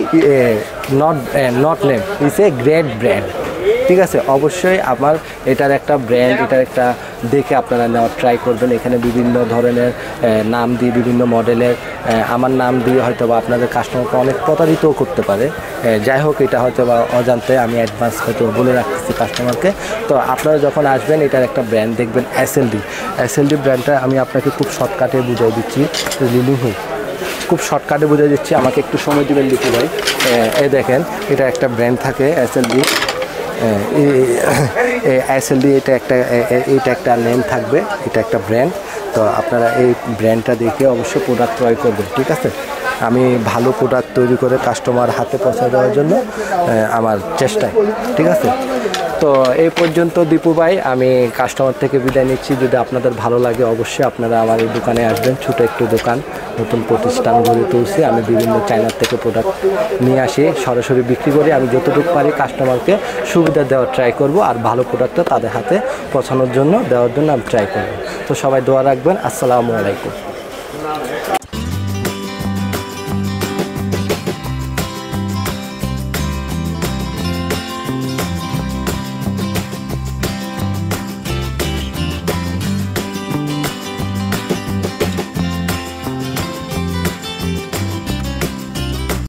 not not name is a great brand. ঠিক আছে, অবশ্যই আমার এটার একটা ব্র্যান্ড, এটার একটা দেখে আপনারা নেওয়ার ট্রাই করবেন। এখানে বিভিন্ন ধরনের নাম দিয়ে, বিভিন্ন মডেলের আমার নাম দিয়ে হয়তো বা আপনাদের কাস্টমারকে অনেক প্রতারিতও করতে পারে। যাই হোক, এটা হয়তো বা অজান্তে আমি অ্যাডভান্স হয়তো বলে রাখতেছি কাস্টমারকে। তো আপনারা যখন আসবেন, এটার একটা ব্র্যান্ড দেখবেন এসএলডি। এসএলডি ব্র্যান্ডটা আমি আপনাকে খুব শর্টকাটে বুঝিয়ে দিচ্ছি, লিলু হই খুব শর্টকাটে বুঝিয়ে দিচ্ছি, আমাকে একটু সময় দেবেন দীপু ভাই। এই দেখেন, এটা একটা ব্র্যান্ড থাকে এসএলডি। এসএলডি এটা একটা এটা একটা নেম থাকবে, এটা একটা ব্র্যান্ড। তো আপনারা এই ব্র্যান্ডটা দেখে অবশ্যই প্রোডাক্ট ক্রয় করবেন। ঠিক আছে, আমি ভালো প্রোডাক্ট তৈরি করে কাস্টমার হাতে পৌঁছে দেওয়ার জন্য আমার চেষ্টায়। ঠিক আছে, তো এই পর্যন্ত দীপু ভাই, আমি কাস্টমার থেকে বিদায় নিচ্ছি। যদি আপনাদের ভালো লাগে, অবশ্যই আপনারা আমার এই দোকানে আসবেন। ছোটো একটু দোকান, নতুন প্রতিষ্ঠান গড়ে তুলছি। আমি বিভিন্ন চায়নার থেকে প্রোডাক্ট নিয়ে আসি, সরাসরি বিক্রি করি। আমি যতটুকু পারি কাস্টমারকে সুবিধা দেওয়ার ট্রাই করব, আর ভালো প্রোডাক্টটা তাদের হাতে পৌঁছানোর জন্য দেওয়ার জন্য আমি ট্রাই করব। তো সবাই দোয়া রাখবেন। আসসালামু আলাইকুম।